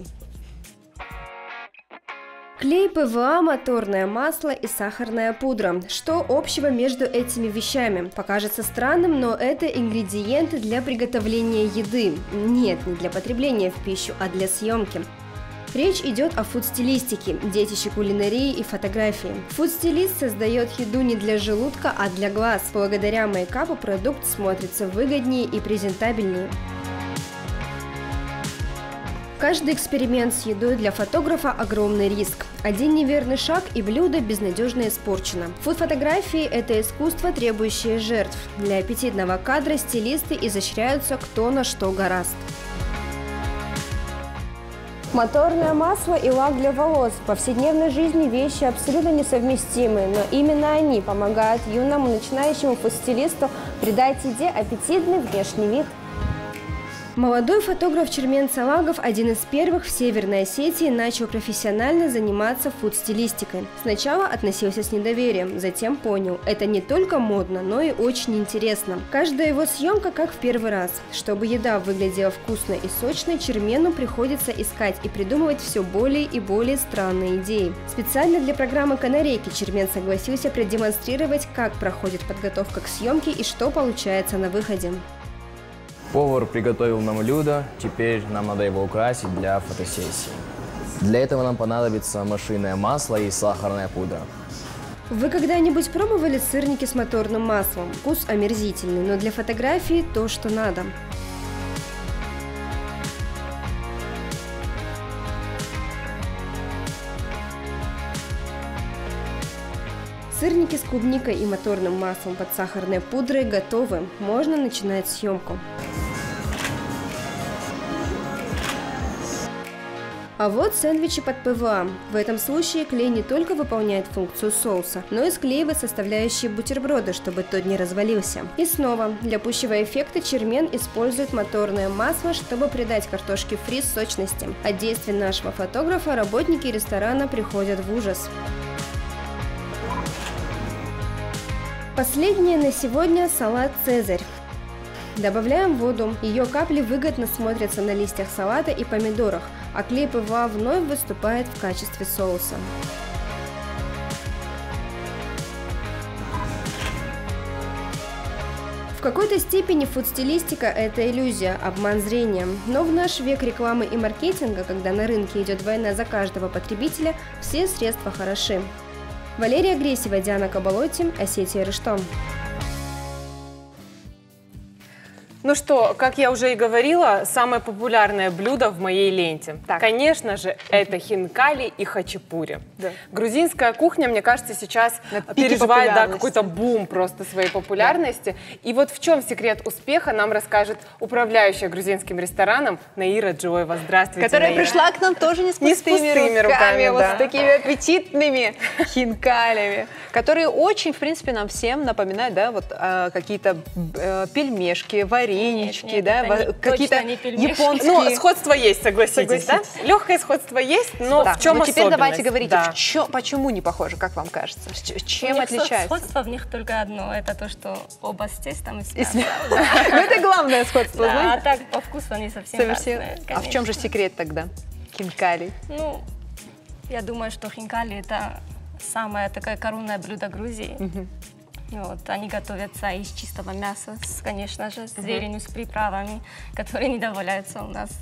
Клей ПВА, моторное масло и сахарная пудра. Что общего между этими вещами? Покажется странным, но это ингредиенты для приготовления еды. Нет, не для потребления в пищу, а для съемки. Речь идет о фуд-стилистике, детище кулинарии и фотографии. Фуд-стилист создает еду не для желудка, а для глаз. Благодаря мейкапу продукт смотрится выгоднее и презентабельнее. Каждый эксперимент с едой для фотографа – огромный риск. Один неверный шаг и блюдо безнадежно испорчено. Фуд-фотографии – это искусство, требующее жертв. Для аппетитного кадра стилисты изощряются кто на что гораст. Моторное масло и лак для волос. В повседневной жизни вещи абсолютно несовместимы, но именно они помогают юному начинающему фуд-стилисту придать еде аппетитный внешний вид. Молодой фотограф Чермен Салагов один из первых в Северной Осетии начал профессионально заниматься фуд-стилистикой. Сначала относился с недоверием, затем понял, это не только модно, но и очень интересно. Каждая его съемка как в первый раз. Чтобы еда выглядела вкусно и сочно, Чермену приходится искать и придумывать все более и более странные идеи. Специально для программы «Канарейки» Чермен согласился продемонстрировать, как проходит подготовка к съемке и что получается на выходе. Повар приготовил нам блюдо, теперь нам надо его украсить для фотосессии. Для этого нам понадобится машинное масло и сахарная пудра. Вы когда-нибудь пробовали сырники с моторным маслом? Вкус омерзительный, но для фотографии то, что надо. Сырники с клубникой и моторным маслом под сахарной пудрой готовы. Можно начинать съемку. А вот сэндвичи под ПВА. В этом случае клей не только выполняет функцию соуса, но и склеивает составляющие бутерброда, чтобы тот не развалился. И снова, для пущего эффекта Чермен использует моторное масло, чтобы придать картошке фри сочности. От действий нашего фотографа работники ресторана приходят в ужас. Последнее на сегодня – салат «Цезарь». Добавляем воду. Ее капли выгодно смотрятся на листьях салата и помидорах, а клей ПВА вновь выступает в качестве соуса. В какой-то степени фуд-стилистика – это иллюзия, обман зрения. Но в наш век рекламы и маркетинга, когда на рынке идет война за каждого потребителя, все средства хороши. Валерия Гресева, Диана Кабалотти, Осетия Рыштом. Ну что, как я уже и говорила, самое популярное блюдо в моей ленте. Так. Конечно же, это хинкали и хачапури. Да. Грузинская кухня, мне кажется, сейчас На пике переживает да, популярности. какой-то бум просто своей популярности. И вот в чем секрет успеха, нам расскажет управляющая грузинским рестораном Наира Джоева. Здравствуйте, Которая Наира. пришла к нам тоже не с Не с пустыми, пустыми руками, руками, вот да. с такими аппетитными хинкалями, которые очень, в принципе, нам всем напоминают, да, вот а, какие-то э, пельмешки, варенички, Нет, нет, да, это во- не- какие-то точно не пельмешки. японские. Ну, сходство есть, согласитесь, Согласитесь. да? Легкое сходство есть, но Да, в чем но теперь особенность? давайте говорите, Да. в чё- почему не похоже, как вам кажется? С ч- Чем У них отличается? Сходство в них только одно, это то, что оба с тестом и с И с- мясом. Ну, это главное сходство, Да, а знаете? так по вкусу они совсем, Совсем. разные. А в чем же конечно. секрет тогда хинкали? Ну, я думаю, что хинкали это самое такое коронное блюдо Грузии. Вот, они готовятся из чистого мяса, с, конечно же, с зеленью, с приправами, которые не добавляются у нас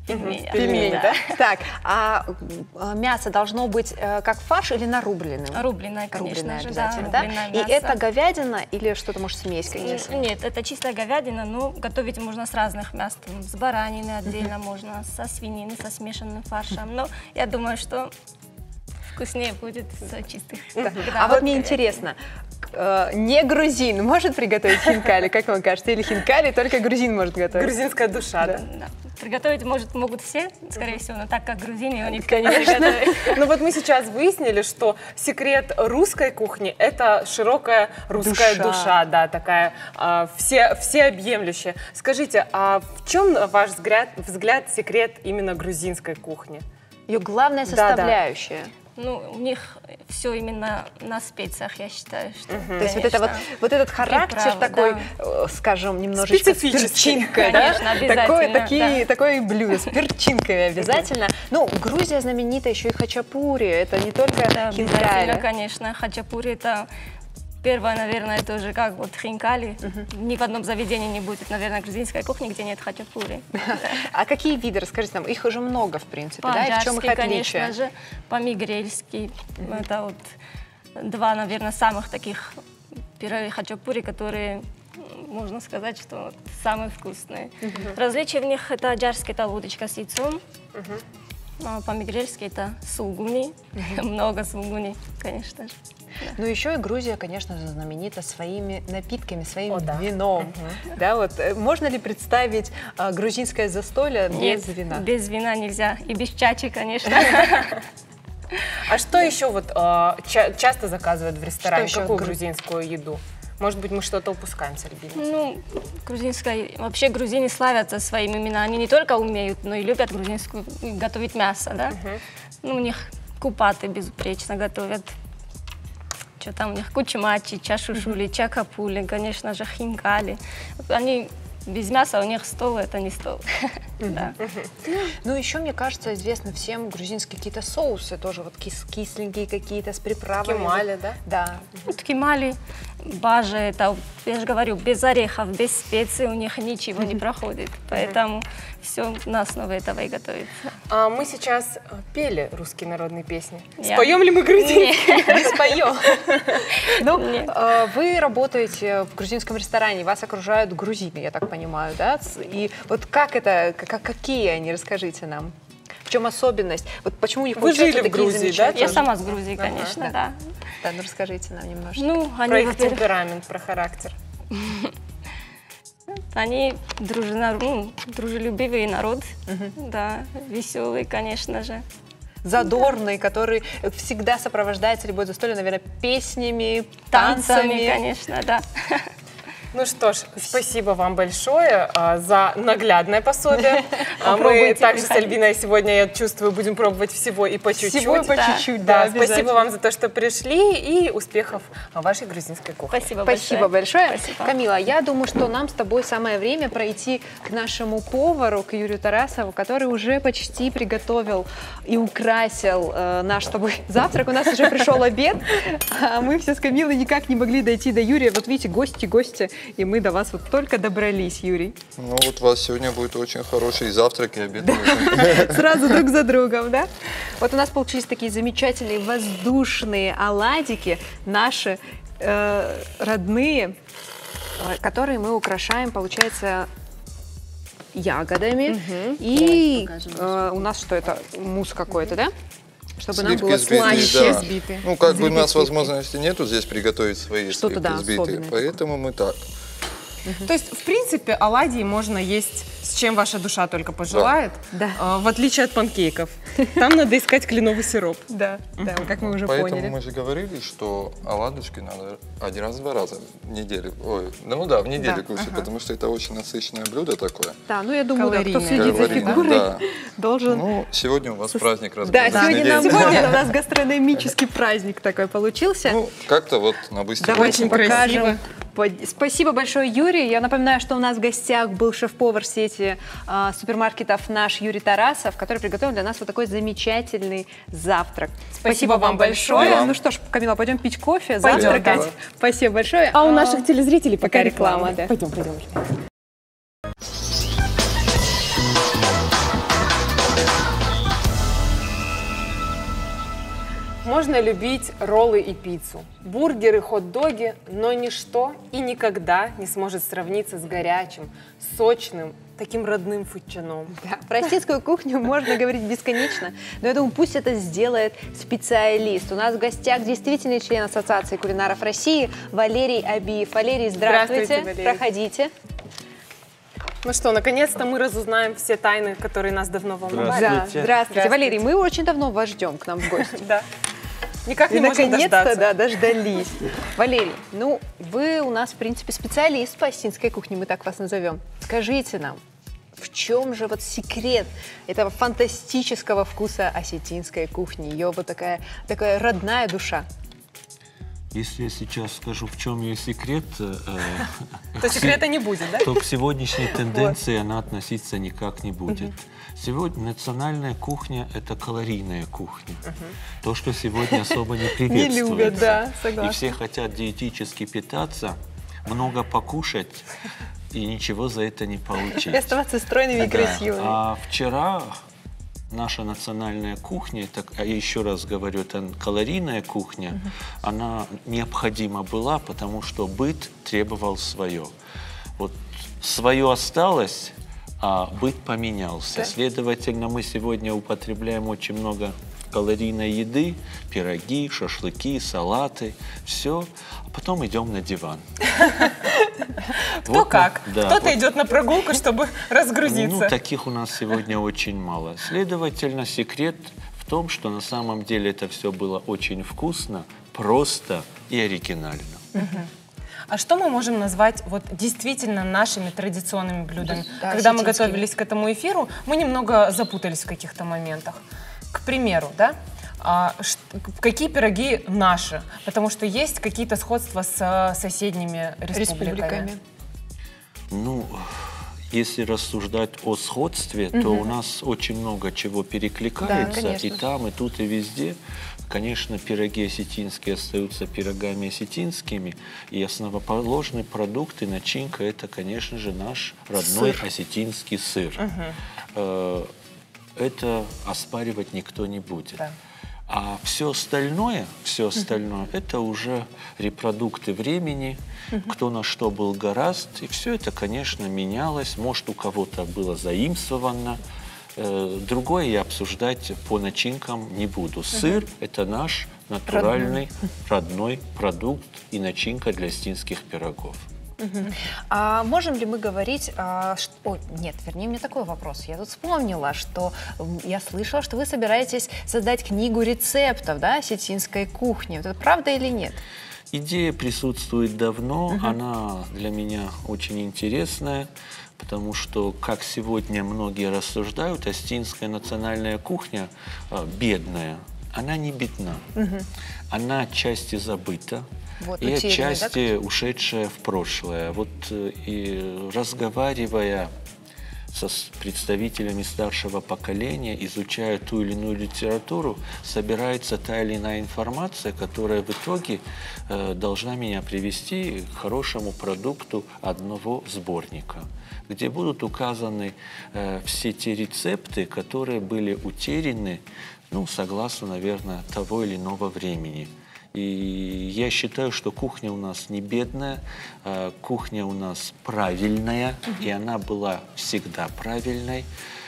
Пельмени. Пельмени, Да. да? Так, а э, мясо должно быть э, как фарш или нарубленным? Рубленое, конечно Рубленое же, обязательно, да. да? рубленое И мясо. это говядина или что-то, может, смесь Н- какая-то? Нет, это чистая говядина, но готовить можно с разных мяс. Там, с баранины отдельно можно, со свинины, со смешанным фаршем. Но я думаю, что вкуснее будет с чистых. Да. Да, А вот мне говядины. интересно, э, не грузин может приготовить хинкали, как вам кажется? Или хинкали только грузин может готовить? Грузинская душа, да? Да. Приготовить может, могут все, скорее всего, но так как грузины, они, конечно, приготовят. Ну вот мы сейчас выяснили, что секрет русской кухни – это широкая русская Душа. душа, да, такая а, все, всеобъемлющая. Скажите, а в чем, на ваш взгляд, взгляд секрет именно грузинской кухни? Ее главная Да, да. составляющая. Ну, у них все именно на специях, я считаю, что. То есть вот, это вот, вот этот характер Приправы, такой, да. э, скажем, немножечко с Специфический. перчинкой, да? Конечно, обязательно, Такое, такие, да. такое блюдо с перчинками обязательно. Ну, Грузия знаменита еще и хачапури, это не только Да, обязательно, хинкали. конечно. Хачапури это первое, наверное, тоже как вот хинкали. Ни в одном заведении не будет, наверное, грузинской кухни, где нет хачапури. А какие виды, расскажите нам, их уже много, в принципе, да? И в чем их По-аджарски, отличие? конечно же, по-мигрельски. Это вот два, наверное, самых таких пироги хачапури, которые, м, можно сказать, что вот самые вкусные. Различие в них — это аджарский, это удочка с яйцом. А по-мигрельски это сулгуни. Много сулгуни, конечно же. Ну, еще и Грузия, конечно же, знаменита своими напитками, своим О, да. вином. Да, вот э, можно ли представить а, грузинское застолье без Нет, вина? без вина нельзя. И без чачи, конечно. А что еще вот а, ча- часто заказывают в ресторане? Что еще Какую гру- грузинскую еду? Может быть, мы что-то упускаем с Альбиной? Ну, грузинская, вообще грузины славятся своими именами. Они не только умеют, но и любят грузинскую готовить мясо, да? Ну, у них купаты безупречно готовят. Что там у них? Кучмачи, чашушули, чакапули, конечно же, хинкали. Они без мяса, у них стол — это не стол. Да. Ну, еще, мне кажется, известны всем грузинские какие-то соусы, тоже вот кис- кисленькие какие-то, с приправами. Кемали, да? Да. Вот кемали, бажа, это, я же говорю, без орехов, без специй у них ничего не проходит. Поэтому все на основе этого и готовится. А мы сейчас а, пели русские народные песни. Я- Споем ли мы грузинские? Не споем. Ну, э, вы работаете в грузинском ресторане, вас окружают грузины, я так понимаю, да? С- И вот как это, как- какие они, расскажите нам. В чем особенность? Вот почему у них Вы получаются жили в такие Грузии, да, замечательные- Я тоже? сама с Грузии, конечно, да. Да, ну расскажите нам немножко. Ну, они, Про их во-первых, темперамент, про характер. они дружина- ну, дружелюбивый народ, да, веселый, конечно же. Задорный, который всегда сопровождается любое застолье, наверное, песнями, Танцами, танцами. конечно, да. Ну что ж, спасибо вам большое а, за наглядное пособие. А, мы Попробуйте, также с приходите. Альбиной сегодня, я чувствую, будем пробовать всего и по чуть-чуть. Всего и по Да. чуть-чуть, да, Да, спасибо обязательно. вам за то, что пришли, и успехов в вашей грузинской кухне. Спасибо, Спасибо большое. Спасибо. Камила, я думаю, что нам с тобой самое время пройти к нашему повару, к Юрию Тарасову, который уже почти приготовил и украсил э, наш с тобой завтрак. У нас уже пришел обед, а мы все с Камилой никак не могли дойти до Юрия. Вот видите, гости, гости, и мы до вас вот только добрались, Юрий. Ну вот у вас сегодня будет очень хороший завтрак и обед. Сразу друг за другом, да? Вот у нас получились такие замечательные воздушные оладики, наши э, родные, э, которые мы украшаем, получается, ягодами. И э, у нас что это? Мусс какой-то, да? Чтобы нам было слаще. да. Ну, как бы у нас возможности нету здесь приготовить свои Что-то, да, сливки взбитые, особенное поэтому мы так. То есть, в принципе, оладьи можно есть с чем ваша душа только пожелает, Да. а, в отличие от панкейков. Там надо искать кленовый сироп. Да, да, как мы уже Поэтому поняли. мы же говорили, что оладушки надо один раз, два раза в неделю. Ой, ну да, в неделю Да, кушать, ага. потому что это очень насыщенное блюдо такое. Да, ну я думаю, да, кто Калорийное. следит за Калорийное, фигурой, да. должен... Ну, сегодня у вас праздник Да, разбавленный сегодня, нам, день. сегодня у нас гастрономический праздник такой получился. Ну, как-то вот на быстрый Давайте очень покажем. красиво. Под- Спасибо большое, Юрий. Я напоминаю, что у нас в гостях был шеф-повар сети а, супермаркетов наш Юрий Тарасов, который приготовил для нас вот такой замечательный завтрак. Спасибо, вам большое. большое. Ну что ж, Камила, пойдем пить кофе, Пойдем, завтракать. да. Спасибо большое. А у наших телезрителей пока пока реклама. реклама, да. Пойдем, пойдем. можно любить роллы и пиццу, бургеры, хот-доги, но ничто и никогда не сможет сравниться с горячим, сочным, таким родным футчаном. Да, про осетинскую кухню можно говорить бесконечно, но я думаю, пусть это сделает специалист. У нас в гостях действительный член Ассоциации кулинаров России Валерий Абиев. Валерий, здравствуйте. Здравствуйте, Валерий. Проходите. Ну что, наконец-то мы разузнаем все тайны, которые нас давно волновали. Здравствуйте. Да, здравствуйте. Здравствуйте. Валерий, мы очень давно вас ждем к нам в гости. Да. Никак не И можем наконец-то, дождаться. да, дождались. Валерий, ну, вы у нас, в принципе, специалист по осетинской кухне, мы так вас назовем. Скажите нам, в чем же вот секрет этого фантастического вкуса осетинской кухни? Ее вот такая, такая родная душа. Если я сейчас скажу, в чем ее секрет, э, то секрета не будет, да? То к сегодняшней тенденции она относиться никак не будет. Сегодня национальная кухня – это калорийная кухня. То, что сегодня особо не приветствуется. Не любят, да, согласна. И все хотят диетически питаться, много покушать и ничего за это не получить. И оставаться стройными и красивыми. А вчера наша национальная кухня, так, а я еще раз говорю, это калорийная кухня, uh-huh. она необходима была, потому что быт требовал свое. Вот свое осталось, а быт поменялся. Да. Следовательно, мы сегодня употребляем очень много калорийной еды, пироги, шашлыки, салаты, все, а потом идем на диван. Кто как? Кто-то идет на прогулку, чтобы разгрузиться. Ну, таких у нас сегодня очень мало. Следовательно, секрет в том, что на самом деле это все было очень вкусно, просто и оригинально. А что мы можем назвать вот действительно нашими традиционными блюдами? Да, Когда мы готовились к этому эфиру, мы немного запутались в каких-то моментах. К примеру, да, а, ш, какие пироги наши? Потому что есть какие-то сходства с соседними республиками. республиками. Ну, если рассуждать о сходстве, угу. то у нас очень много чего перекликается, да, и там, и тут, и везде. Конечно, пироги осетинские остаются пирогами осетинскими, и основоположный продукт и начинка – это, конечно же, наш родной сыр. осетинский сыр. Угу. Это оспаривать никто не будет. Да. А все остальное, все остальное, uh-huh. это уже репродукты времени, uh-huh. кто на что был горазд, и все это, конечно, менялось. Может, у кого-то было заимствовано. Другое я обсуждать по начинкам не буду. Сыр uh-huh. – это наш натуральный, родной. родной продукт и начинка для осетинских пирогов. Угу. А можем ли мы говорить... А, что, о, нет, вернее, мне такой вопрос. Я тут вспомнила, что я слышала, что вы собираетесь создать книгу рецептов, да, осетинской кухни. Это правда или нет? Идея присутствует давно, угу. она для меня очень интересная, потому что, как сегодня многие рассуждают, осетинская национальная кухня э, бедная. Она не бедна, угу. она отчасти забыта. Вот, и отчасти да, ушедшая в прошлое. Вот и разговаривая со представителями старшего поколения, изучая ту или иную литературу, собирается та или иная информация, которая в итоге э, должна меня привести к хорошему продукту одного сборника, где будут указаны э, все те рецепты, которые были утеряны, ну, согласно, наверное, того или иного времени. И я считаю, что кухня у нас не бедная, кухня у нас правильная, и она была всегда правильной.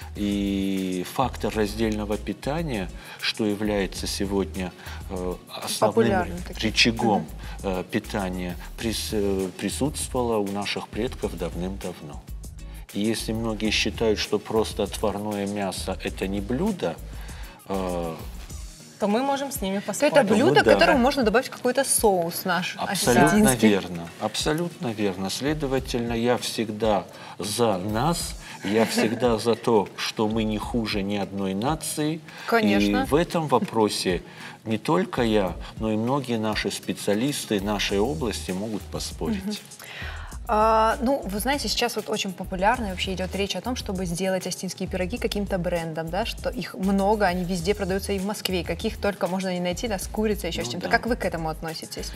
И фактор раздельного питания, что является сегодня основным рычагом uh-huh. питания, присутствовало у наших предков давным-давно. И если многие считают, что просто отварное мясо – это не блюдо, то мы можем с ними поспорить. Это блюдо, мы, да. к которому можно добавить какой-то соус наш. Абсолютно верно. Абсолютно верно. Следовательно, я всегда за нас, я всегда за то, что мы не хуже ни одной нации. Конечно. И в этом вопросе не только я, но и многие наши специалисты нашей области могут поспорить. Угу. А, ну, вы знаете, сейчас вот очень популярно вообще идет речь о том, чтобы сделать осетинские пироги каким-то брендом, да, что их много, они везде продаются и в Москве, каких только можно не найти, да, с курицей, еще ну, с чем-то. Да. Как вы к этому относитесь?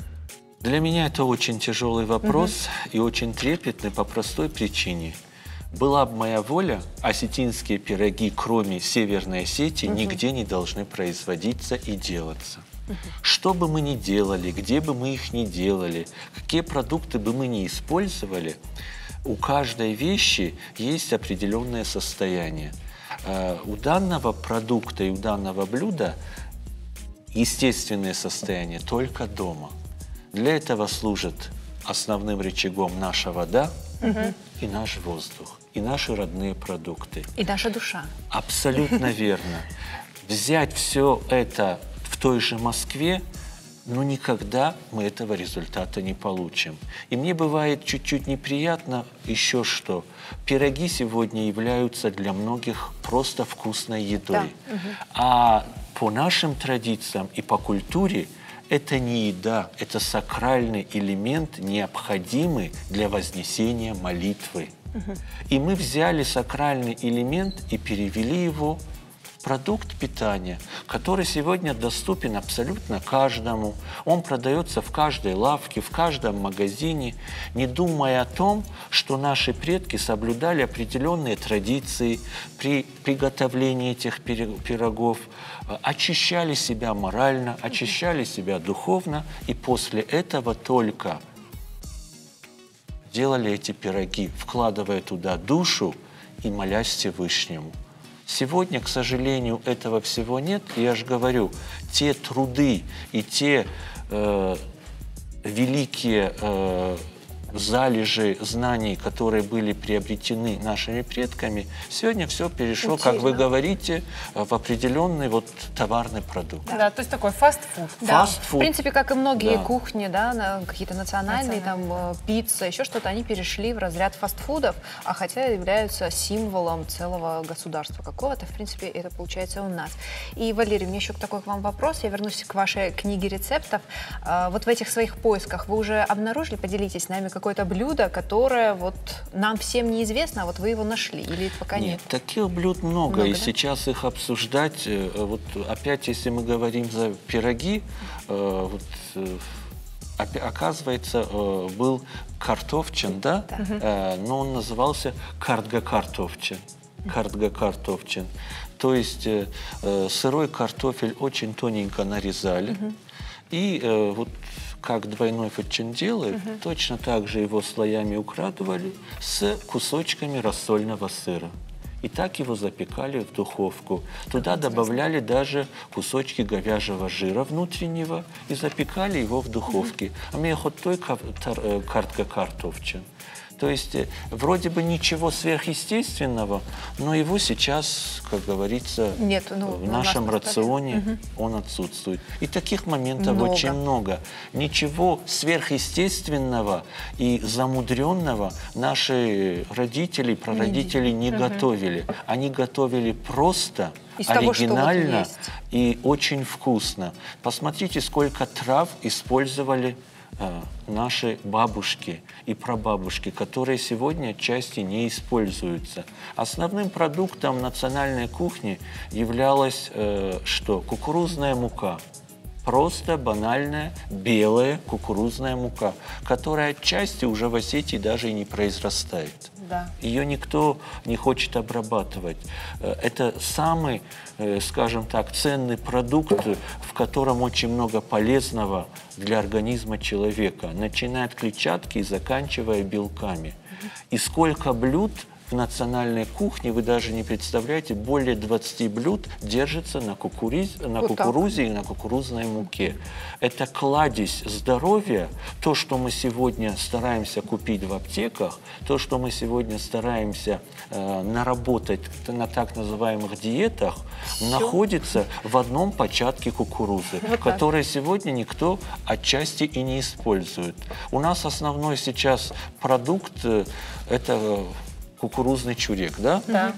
Для меня это очень тяжелый вопрос угу. и очень трепетный по простой причине. Была бы моя воля, осетинские пироги, кроме Северной Осетии, угу. нигде не должны производиться и делаться. Угу. Что бы мы ни делали, где бы мы их ни делали, какие продукты бы мы ни использовали, у каждой вещи есть определенное состояние. У данного продукта и у данного блюда естественное состояние только дома. Для этого служит основным рычагом наша вода угу. и наш воздух, и наши родные продукты. И наша душа. Абсолютно верно. Взять все это в той же Москве, но никогда мы этого результата не получим. И мне бывает чуть-чуть неприятно еще что. Пироги сегодня являются для многих просто вкусной едой. Да. Угу. А по нашим традициям и по культуре это не еда, это сакральный элемент, необходимый для вознесения молитвы. Угу. И мы взяли сакральный элемент и перевели его в продукт питания, который сегодня доступен абсолютно каждому. Он продается в каждой лавке, в каждом магазине, не думая о том, что наши предки соблюдали определенные традиции при приготовлении этих пирогов, очищали себя морально, очищали себя духовно, и после этого только делали эти пироги, вкладывая туда душу и молясь Всевышнему. Сегодня, к сожалению, этого всего нет. И я же говорю, те труды и те э, великие э, залежи знаний, которые были приобретены нашими предками, сегодня все перешло, Утильно. как вы говорите, в определенный вот товарный продукт. Да, то есть такой фастфуд. Да. Фастфуд. В принципе, как и многие да. кухни, да, какие-то национальные, там, пицца, еще что-то, они перешли в разряд фастфудов, а хотя являются символом целого государства какого-то. В принципе, это получается у нас. И, Валерий, мне еще такой к вам вопрос. Я вернусь к вашей книге рецептов. Вот в этих своих поисках вы уже обнаружили, поделитесь с нами, какое-то блюдо, которое вот нам всем неизвестно, а вот вы его нашли, или пока нет? Нет, таких блюд много, много и да? сейчас их обсуждать, вот опять, если мы говорим за пироги, вот, оказывается, был картофчин, да, да. но он назывался картга-картофчин. Картга-картофчин. То есть сырой картофель очень тоненько нарезали, угу. и вот как двойной фетчин делают, угу. точно так же его слоями укладывали с кусочками рассольного сыра. И так его запекали в духовку. Туда добавляли даже кусочки говяжьего жира внутреннего и запекали его в духовке. А мне хоть той картга картофчин. То есть вроде бы ничего сверхъестественного, но его сейчас, как говорится, Нет, ну, в нашем рационе угу. он отсутствует. И таких моментов много. очень много. Ничего сверхъестественного и замудренного наши родители, прародители не, не угу. готовили. Они готовили просто, Из оригинально того, вот и очень вкусно. Посмотрите, сколько трав использовали наши бабушки и прабабушки, которые сегодня отчасти не используются. Основным продуктом национальной кухни являлась э, что? Кукурузная мука. Просто банальная белая кукурузная мука, которая отчасти уже в Осетии даже и не произрастает. Да. Ее никто не хочет обрабатывать. Это самый, скажем так, ценный продукт, в котором очень много полезного для организма человека, начиная от клетчатки и заканчивая белками. И сколько блюд в национальной кухне, вы даже не представляете, более двадцати блюд держится на, кукуриз, на вот кукурузе так. и на кукурузной муке. Это кладезь здоровья, то, что мы сегодня стараемся купить в аптеках, то, что мы сегодня стараемся э, наработать на так называемых диетах, Все. находится в одном початке кукурузы, вот который сегодня никто отчасти и не использует. У нас основной сейчас продукт э, это кукурузный чурек, да? Да.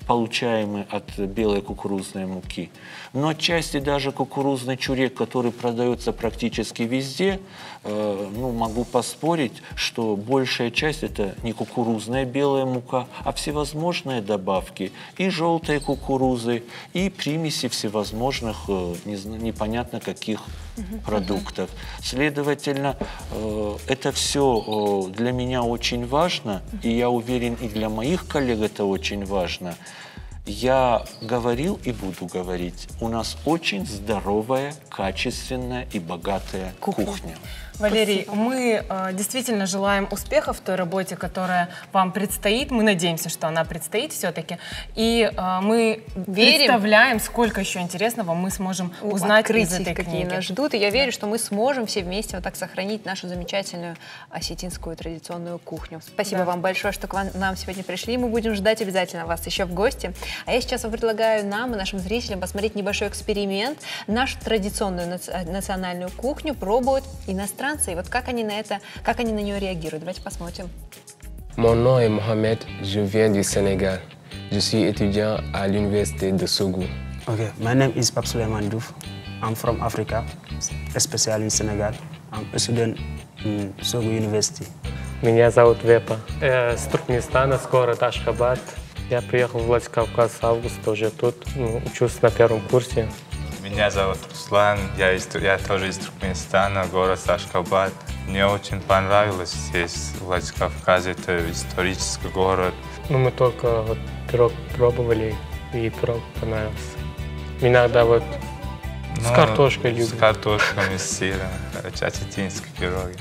получаемый от белой кукурузной муки. Но отчасти даже кукурузный чурек, который продается практически везде, э, ну, могу поспорить, что большая часть это не кукурузная белая мука, а всевозможные добавки и желтой кукурузы, и примеси всевозможных э, не, непонятно каких uh-huh. продуктов. Следовательно, э, это все э, для меня очень важно, и я уверен, и для моих коллег это очень важно. Я говорил и буду говорить, у нас очень здоровая, качественная и богатая кухня. кухня. Валерий, Спасибо. мы э, действительно желаем успехов в той работе, которая вам предстоит. Мы надеемся, что она предстоит все-таки. И э, мы верим, представляем, сколько еще интересного мы сможем узнать из этой какие книги. Нас ждут. И я верю, что мы сможем все вместе вот так сохранить нашу замечательную осетинскую традиционную кухню. Спасибо да. вам большое, что к вам, нам сегодня пришли. Мы будем ждать обязательно вас еще в гости. А я сейчас предлагаю нам и нашим зрителям посмотреть небольшой эксперимент. Нашу традиционную национальную кухню пробуют иностранцы. И вот как они на это, как они на нее реагируют. Давайте посмотрим. Mon nom est Mohamed, je viens du Sénégal. Je suis étudiant à l'université de Ségou. Okay, my name is Pape Souleymane Diouf. I'm from Africa, especially in Senegal. I'm a student in Ségou University. Меня зовут Вепа. Я с Туркменистана, с города Ашхабад. Я приехал в Владикавказ в августе, уже тут, ну, учусь на первом курсе. Меня зовут Руслан, я, из, я тоже из Туркменистана, город Ашхабад. Мне очень понравилось здесь, в Владикавказе, это исторический город. Ну, мы только вот пирог пробовали, и пирог понравился. Иногда вот ну, с картошкой любим. С картошкой, с сыром, короче, осетинские пироги.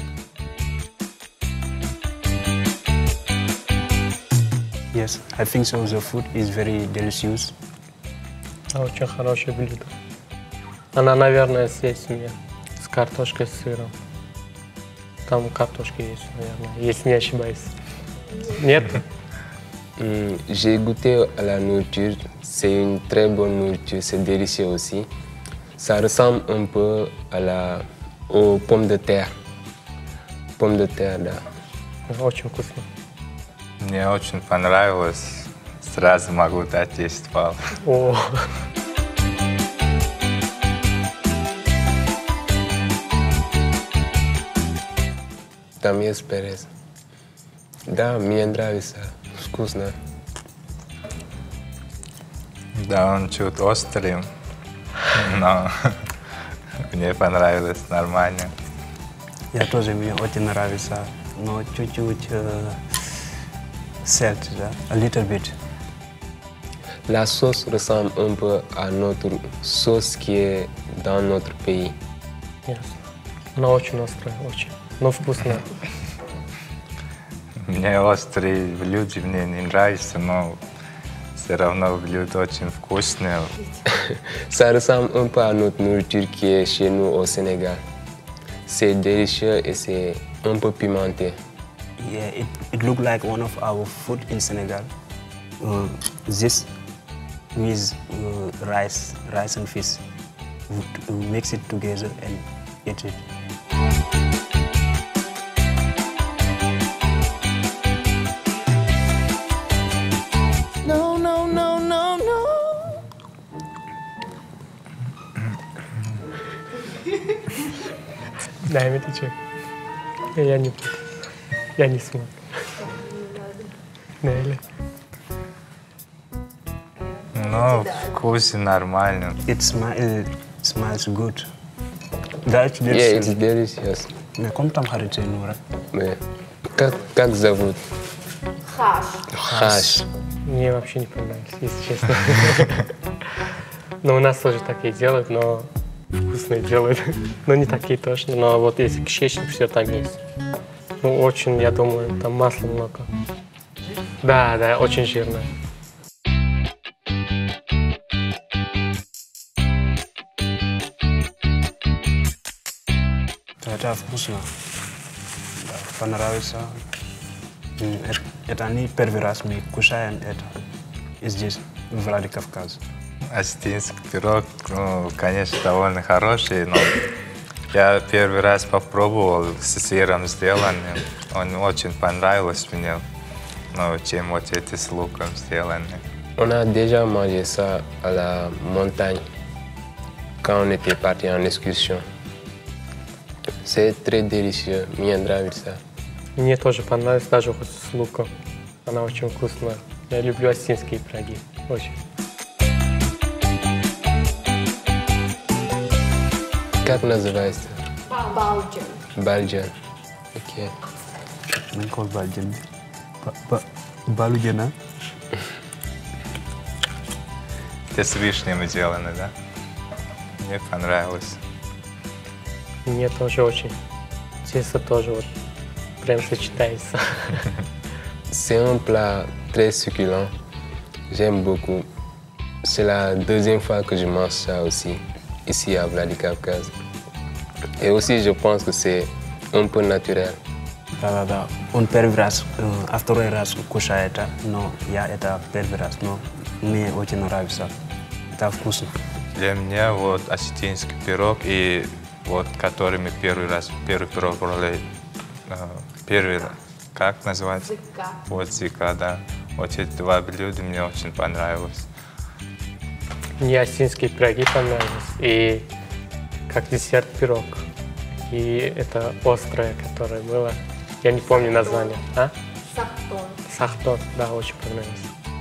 Yes, I think so. The food is very delicious. Очень хорошее блюдо. Она, наверное, есть у меня с картошкой, с сыром. Там картошка есть, наверное, если не ошибаюсь. Нет? Mm, j'ai goûté à la nourriture. C'est une très bonne nourriture, c'est délicieux aussi. Ça ressemble un peu à la, aux pommes de terre. Pommes de terre, да. Очень вкусно. Мне очень понравилось. Сразу могу дать десять баллов. О. Там есть перец. Да, мне нравится. Вкусно. Да, он чуть острый, но мне понравилось нормально. Я тоже, мне очень нравится, но чуть-чуть uh, salt, да? A little bit. La sauce ressemble un peu à notre sauce qui est dans notre pays. Ясно. Она очень острая, очень. Но вкусная. Мне острые блюда мне не нравятся, но все равно блюдо очень вкусное. Ça ressemble un peu à notre nourriture qui est chez nous au Sénégal. C'est délicieux et c'est un peu pimenté. Yeah, it, it looks like one of our food in Senegal. Uh, this with uh, rice, rice and fish. We, we mix it together and eat it. No, no, no, no, no. Дай мне течет. Я не, я не смог. Нелли. Ну, вкус нормально. It, smell, it smells good. That's delicious. Yeah, it's delicious. Mais comme там харите, Нура? Mais как, как зовут? Хаш. Хаш. Мне вообще не понравилось, если честно. Но у нас тоже такие делают, но вкусные делают. Но не такие точно. Но вот если кишечник, все там есть. Ну, очень, я думаю, там масла много. Да, да, очень жирное. Это вкусно. Понравится. Это не первый раз мы кушаем это здесь, в Владикавказе. Осетинский пирог, ну, конечно, довольно хороший, но я первый раз попробовал с сыром сделанным. Он очень понравился мне, ну, чем вот эти с луком сделаны. On a déjà mangé ça à la montagne quand on était parti en excursion. C'est très délicieux. Мне нравится. Мне тоже понравилось, даже вот с луком. Она очень вкусная. Я люблю осетинские пироги. Очень. Как называется? Балджан. Балджан. Окей. Mình call Baljan. Балуджана. Те с вишнями сделаны, да? Мне понравилось. Мне тоже очень. Тесто тоже вот прям сочетается. C'est un plat très succulent. J'aime beaucoup. C'est la deuxième fois que je mange ça aussi, ici à Vladikavkaz. Et aussi, je pense que c'est un peu naturel. Да, да, да. Он первый раз, а второй раз кушает это, но я это первый раз, но мне очень нравится. Это вкусно. Для меня вот осетинский пирог и вот который мы первый раз, первый пирог пробовали, э, первый раз, как называется? Зика. Вот зика, да. Вот эти два блюда мне очень понравилось. Мне осетинские пироги понравились. И как десерт пирог. И это острое, которое было. Я не помню название. А? Сахтон. Сахтон, да, очень понравилось.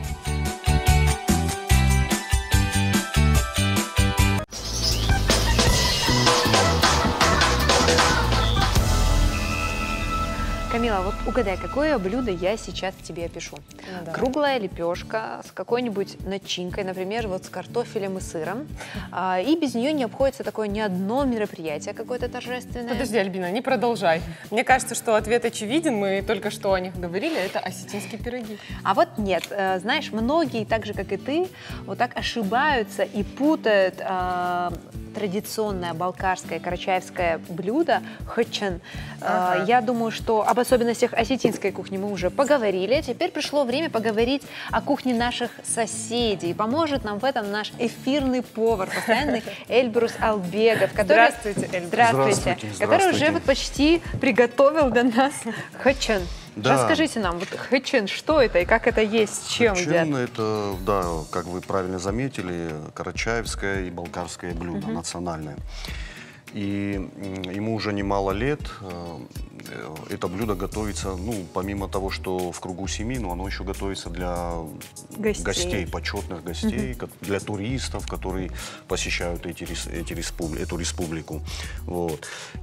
Камила, вот угадай, какое блюдо я сейчас тебе опишу? Ну, да. Круглая лепешка с какой-нибудь начинкой, например, вот с картофелем и сыром. А, и без нее не обходится такое ни одно мероприятие какое-то торжественное. Подожди, Альбина, не продолжай. Мне кажется, что ответ очевиден, мы только что о них говорили, это осетинские пироги. А вот нет, э, знаешь, многие, так же как и ты, вот так ошибаются и путают э, традиционное балкарское карачаевское блюдо хачан. Ага. Э, я думаю, что об особенностях осетинской кухни мы уже поговорили. Теперь пришло время поговорить о кухне наших соседей. Поможет нам в этом наш эфирный повар, постоянный Эльбрус Албегов, который, Здравствуйте, Эльбрус. здравствуйте, Здравствуйте, который уже здравствуйте. вот почти приготовил для нас хачан. Да. Расскажите нам, вот хачан, что это и как это есть, с чем едят? Хачан — это, да, как вы правильно заметили, карачаевское и балкарское блюдо, Мгм. национальное. И м, ему уже немало лет. э, Это блюдо готовится, ну, помимо того, что в кругу семьи, но оно еще готовится для Гостей. почетных гостей, Мгм. ко- для туристов, которые посещают эти, рес- эти республи- эту республику. Вот.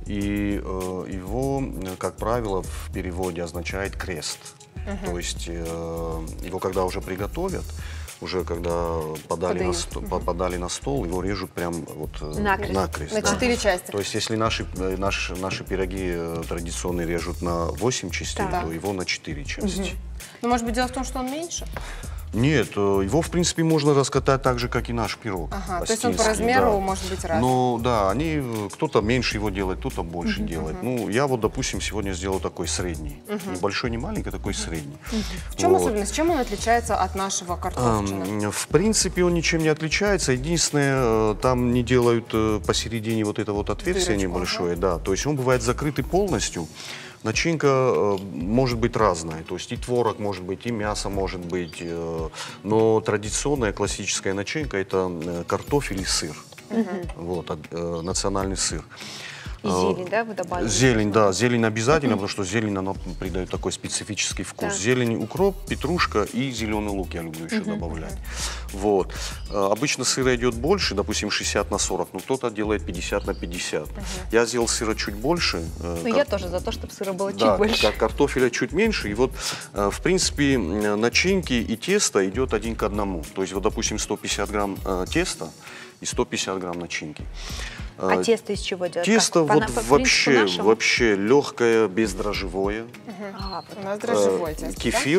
И э, его, э, как правило, в переводе означает крест. Мгм. То есть э, его когда уже приготовят, уже когда подали на, Подают. сто- по- подали на стол, его режут прям вот э, Накрест. накрест, На да. четыре части. То есть если наши, э, наши, наши пироги э, традиционные режут на восемь частей, Так. то его на четыре части. Мгм. Ну, может быть, дело в том, что он меньше? Нет, э, его в принципе можно раскатать так же, как и наш пирог. Ага, то есть он по осетинский, размеру да. может быть разный. Ну да, они, э, кто-то меньше его делает, кто-то больше Мгм, делает. мгм. Ну, я вот, допустим, сегодня сделал такой средний. Мгм. Небольшой, не маленький, такой средний. В чем Вот. особенность? Чем он отличается от нашего картофельного? Ам, В принципе, он ничем не отличается. Единственное, э, там не делают э, посередине вот это вот отверстие Дырочку, небольшое, да. То есть он бывает закрытый полностью. Начинка э, может быть разная, то есть и творог может быть, и мясо может быть, э, но традиционная классическая начинка — это э, картофель и сыр, Мгм. вот, а, э, национальный сыр. И зелень, да, вы добавили? Зелень, да, зелень обязательно, потому что зелень, она придает такой специфический вкус. Так. Зелень, укроп, петрушка и зеленый лук я люблю еще Мгм. добавлять. Вот. Э, Обычно сыра идет больше, допустим, шестьдесят на сорок, но кто-то делает пятьдесят на пятьдесят. Я сделал сыра чуть больше. э, Ну, кар- я тоже за то, чтобы сыра было да, чуть больше. кар- картофеля чуть меньше. И вот, э, в принципе, м, начинки и тесто идет один к одному. То есть, вот, допустим, сто пятьдесят грамм э, теста и сто пятьдесят грамм начинки. А Э, тесто из чего делать? Тесто Как? По вот на- по принципу вообще, нашему? вообще легкое, бездрожжевое. А, У нас дрожжевое Э, тесто, да? Кефир.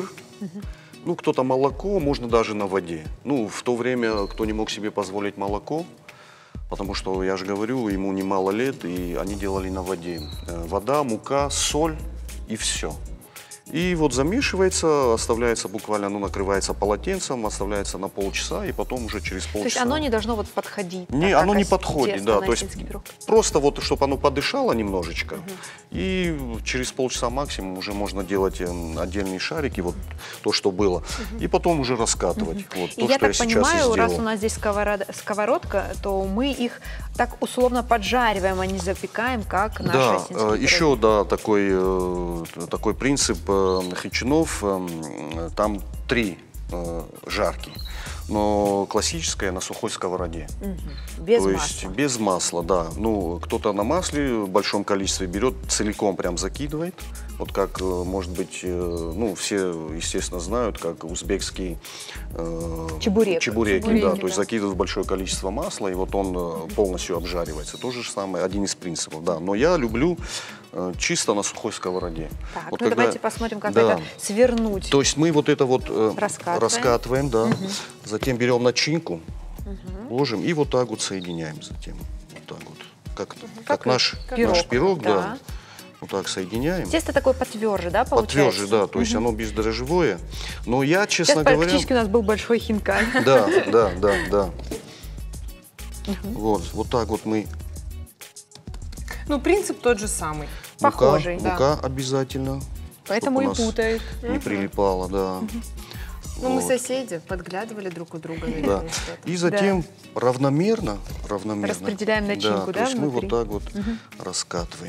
Ну, кто-то молоко, можно даже на воде. Ну, в то время, кто не мог себе позволить молоко, потому что, я же говорю, ему немало лет, и они делали на воде. Э, Вода, мука, соль и все. И вот замешивается, оставляется буквально, ну, накрывается полотенцем, оставляется на полчаса, и потом уже через полчаса. То есть оно не должно вот подходить? Не, так, оно не тесто подходит, да. То есть просто вот, чтобы оно подышало немножечко, угу. и через полчаса максимум уже можно делать отдельные шарики, вот то, что было, угу. и потом уже раскатывать. Угу. Вот, и то, я что так я сейчас понимаю, и раз у нас здесь сковород... сковородка, то мы их так условно поджариваем, а не запекаем, как наши да, осетинские еще, да, такой, такой принцип хичинов, там три жарки, но классическая на сухой сковороде. Угу. Без То масла. есть без масла, да. Ну, кто-то на масле в большом количестве берет, целиком прям закидывает. Вот как, может быть, ну, все, естественно, знают, как узбекский э, чебурек. чебуреки, Чебуреки, да, да. то есть закидывают большое количество масла, и вот он полностью обжаривается. То же самое, один из принципов, да. Но я люблю э, чисто на сухой сковороде. Так, вот ну когда, давайте посмотрим, как да, это свернуть. То есть мы вот это вот э, раскатываем. раскатываем, да, угу. затем берем начинку, угу. ложим и вот так вот соединяем затем. Вот так вот. Как, угу. как, как наш пирог, наш пирог, да. да. Вот так соединяем. Тесто такое потверже, да, получается? Потверже, да, то есть угу. оно бездрожжевое. Но я, честно Сейчас говоря... практически у нас был большой хинкаль. Да, да, да, да. Угу. Вот, вот так вот мы... Ну, принцип тот же самый. Мука, Похожий, да. Мука обязательно. Поэтому и путают. Не прилипало, да. Угу. Ну, вот. мы соседи, подглядывали друг у друга. Да. И затем да. равномерно, равномерно распределяем начинку, да, да, то есть внутри? мы вот так вот угу. раскатываем.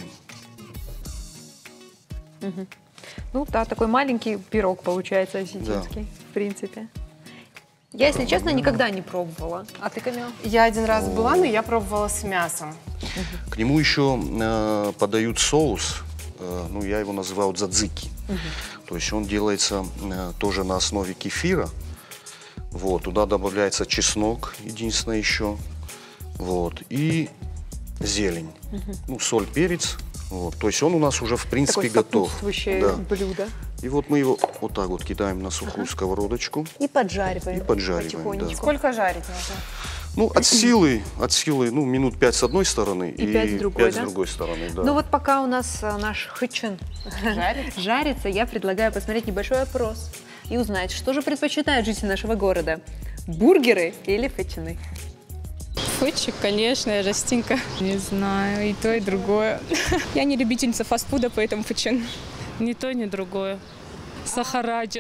Угу. Ну да, такой маленький пирог получается осетинский, да. в принципе. Я, если честно, никогда не пробовала. А ты, Камила? Я один раз была, но я пробовала с мясом. Угу. К нему еще э, подают соус, э, ну я его называю дзадзики. Угу. То есть он делается э, тоже на основе кефира. Вот, туда добавляется чеснок, единственное еще. Вот, и зелень. Угу. Ну, соль, перец. Вот, то есть он у нас уже в принципе такое готов. Сопутствующее да. блюдо. И вот мы его вот так вот кидаем на сухую ага. сковородочку. И поджариваем. И поджариваем, да. Сколько жарить нужно? Ну, от силы, от силы, ну, минут пять с одной стороны и, и пять с другой, пять да? с другой стороны, да. Ну вот пока у нас наш хычин жарится. жарится, я предлагаю посмотреть небольшой опрос и узнать, что же предпочитают жители нашего города. Бургеры или фычины? Фычик, конечно, я Жастинка. Не знаю, и то, и другое. Я не любительница фастфуда, поэтому фычин. Ни то, ни другое. Сахараджин.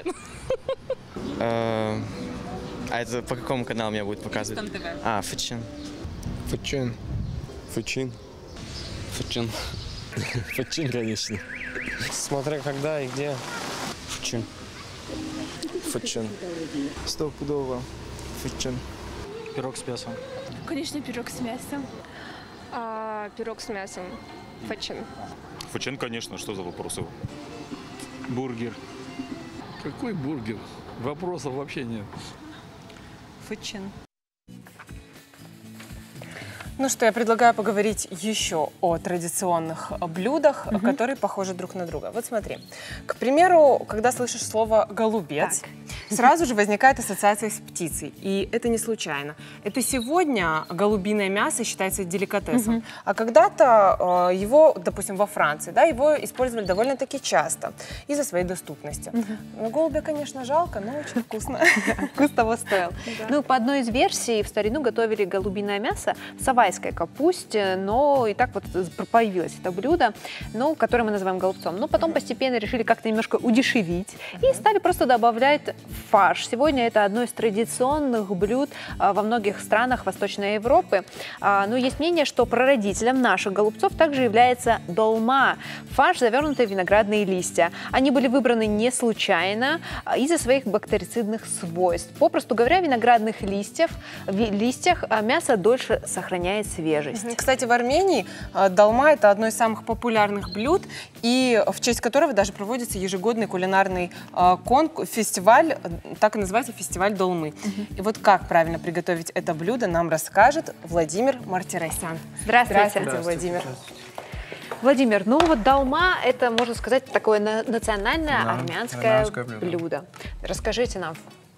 А это по какому каналу меня будет показывать? А, фычин. Фычин. Фычин. Фычин. Фычин, конечно. Смотря когда и где. Фычин. Фычин. Стопудово. Фычин. Пирог с мясом. Конечно, пирог с мясом. А, пирог с мясом. Фычин. Фычин, конечно, что за вопросы? Бургер. Какой бургер? Вопросов вообще нет. Фычин. Ну что, я предлагаю поговорить еще о традиционных блюдах, угу. которые похожи друг на друга. Вот смотри, к примеру, когда слышишь слово «голубец», так. сразу же возникает ассоциация с птицей. И это не случайно. Это сегодня голубиное мясо считается деликатесом. Угу. А когда-то э, его, допустим, во Франции, да, его использовали довольно-таки часто из-за своей доступности. Угу. Но голубя, конечно, жалко, но очень вкусно. Вкус того стоил. Ну, по одной из версий, в старину готовили голубиное мясо в савайской капусте, но и так вот появилось это блюдо, ну, которое мы называем голубцом. Но потом постепенно решили как-то немножко удешевить и стали просто добавлять фарш. Сегодня это одно из традиционных блюд во многих странах Восточной Европы. Но есть мнение, что прародителем наших голубцов также является долма, фарш, завернутый в виноградные листья. Они были выбраны не случайно из-за своих бактерицидных свойств. Попросту говоря, в виноградных листьях, в листьях мясо дольше сохраняет свежесть. Кстати, в Армении долма – это одно из самых популярных блюд, и в честь которого даже проводится ежегодный кулинарный конкурс, фестиваль, так и называется фестиваль долмы. Угу. И вот как правильно приготовить это блюдо, нам расскажет Владимир Мартиросян. Здравствуйте, Здравствуйте, Владимир. Владимир, ну вот долма – это, можно сказать, такое национальное да, армянское, армянское блюдо. блюдо. Расскажите нам,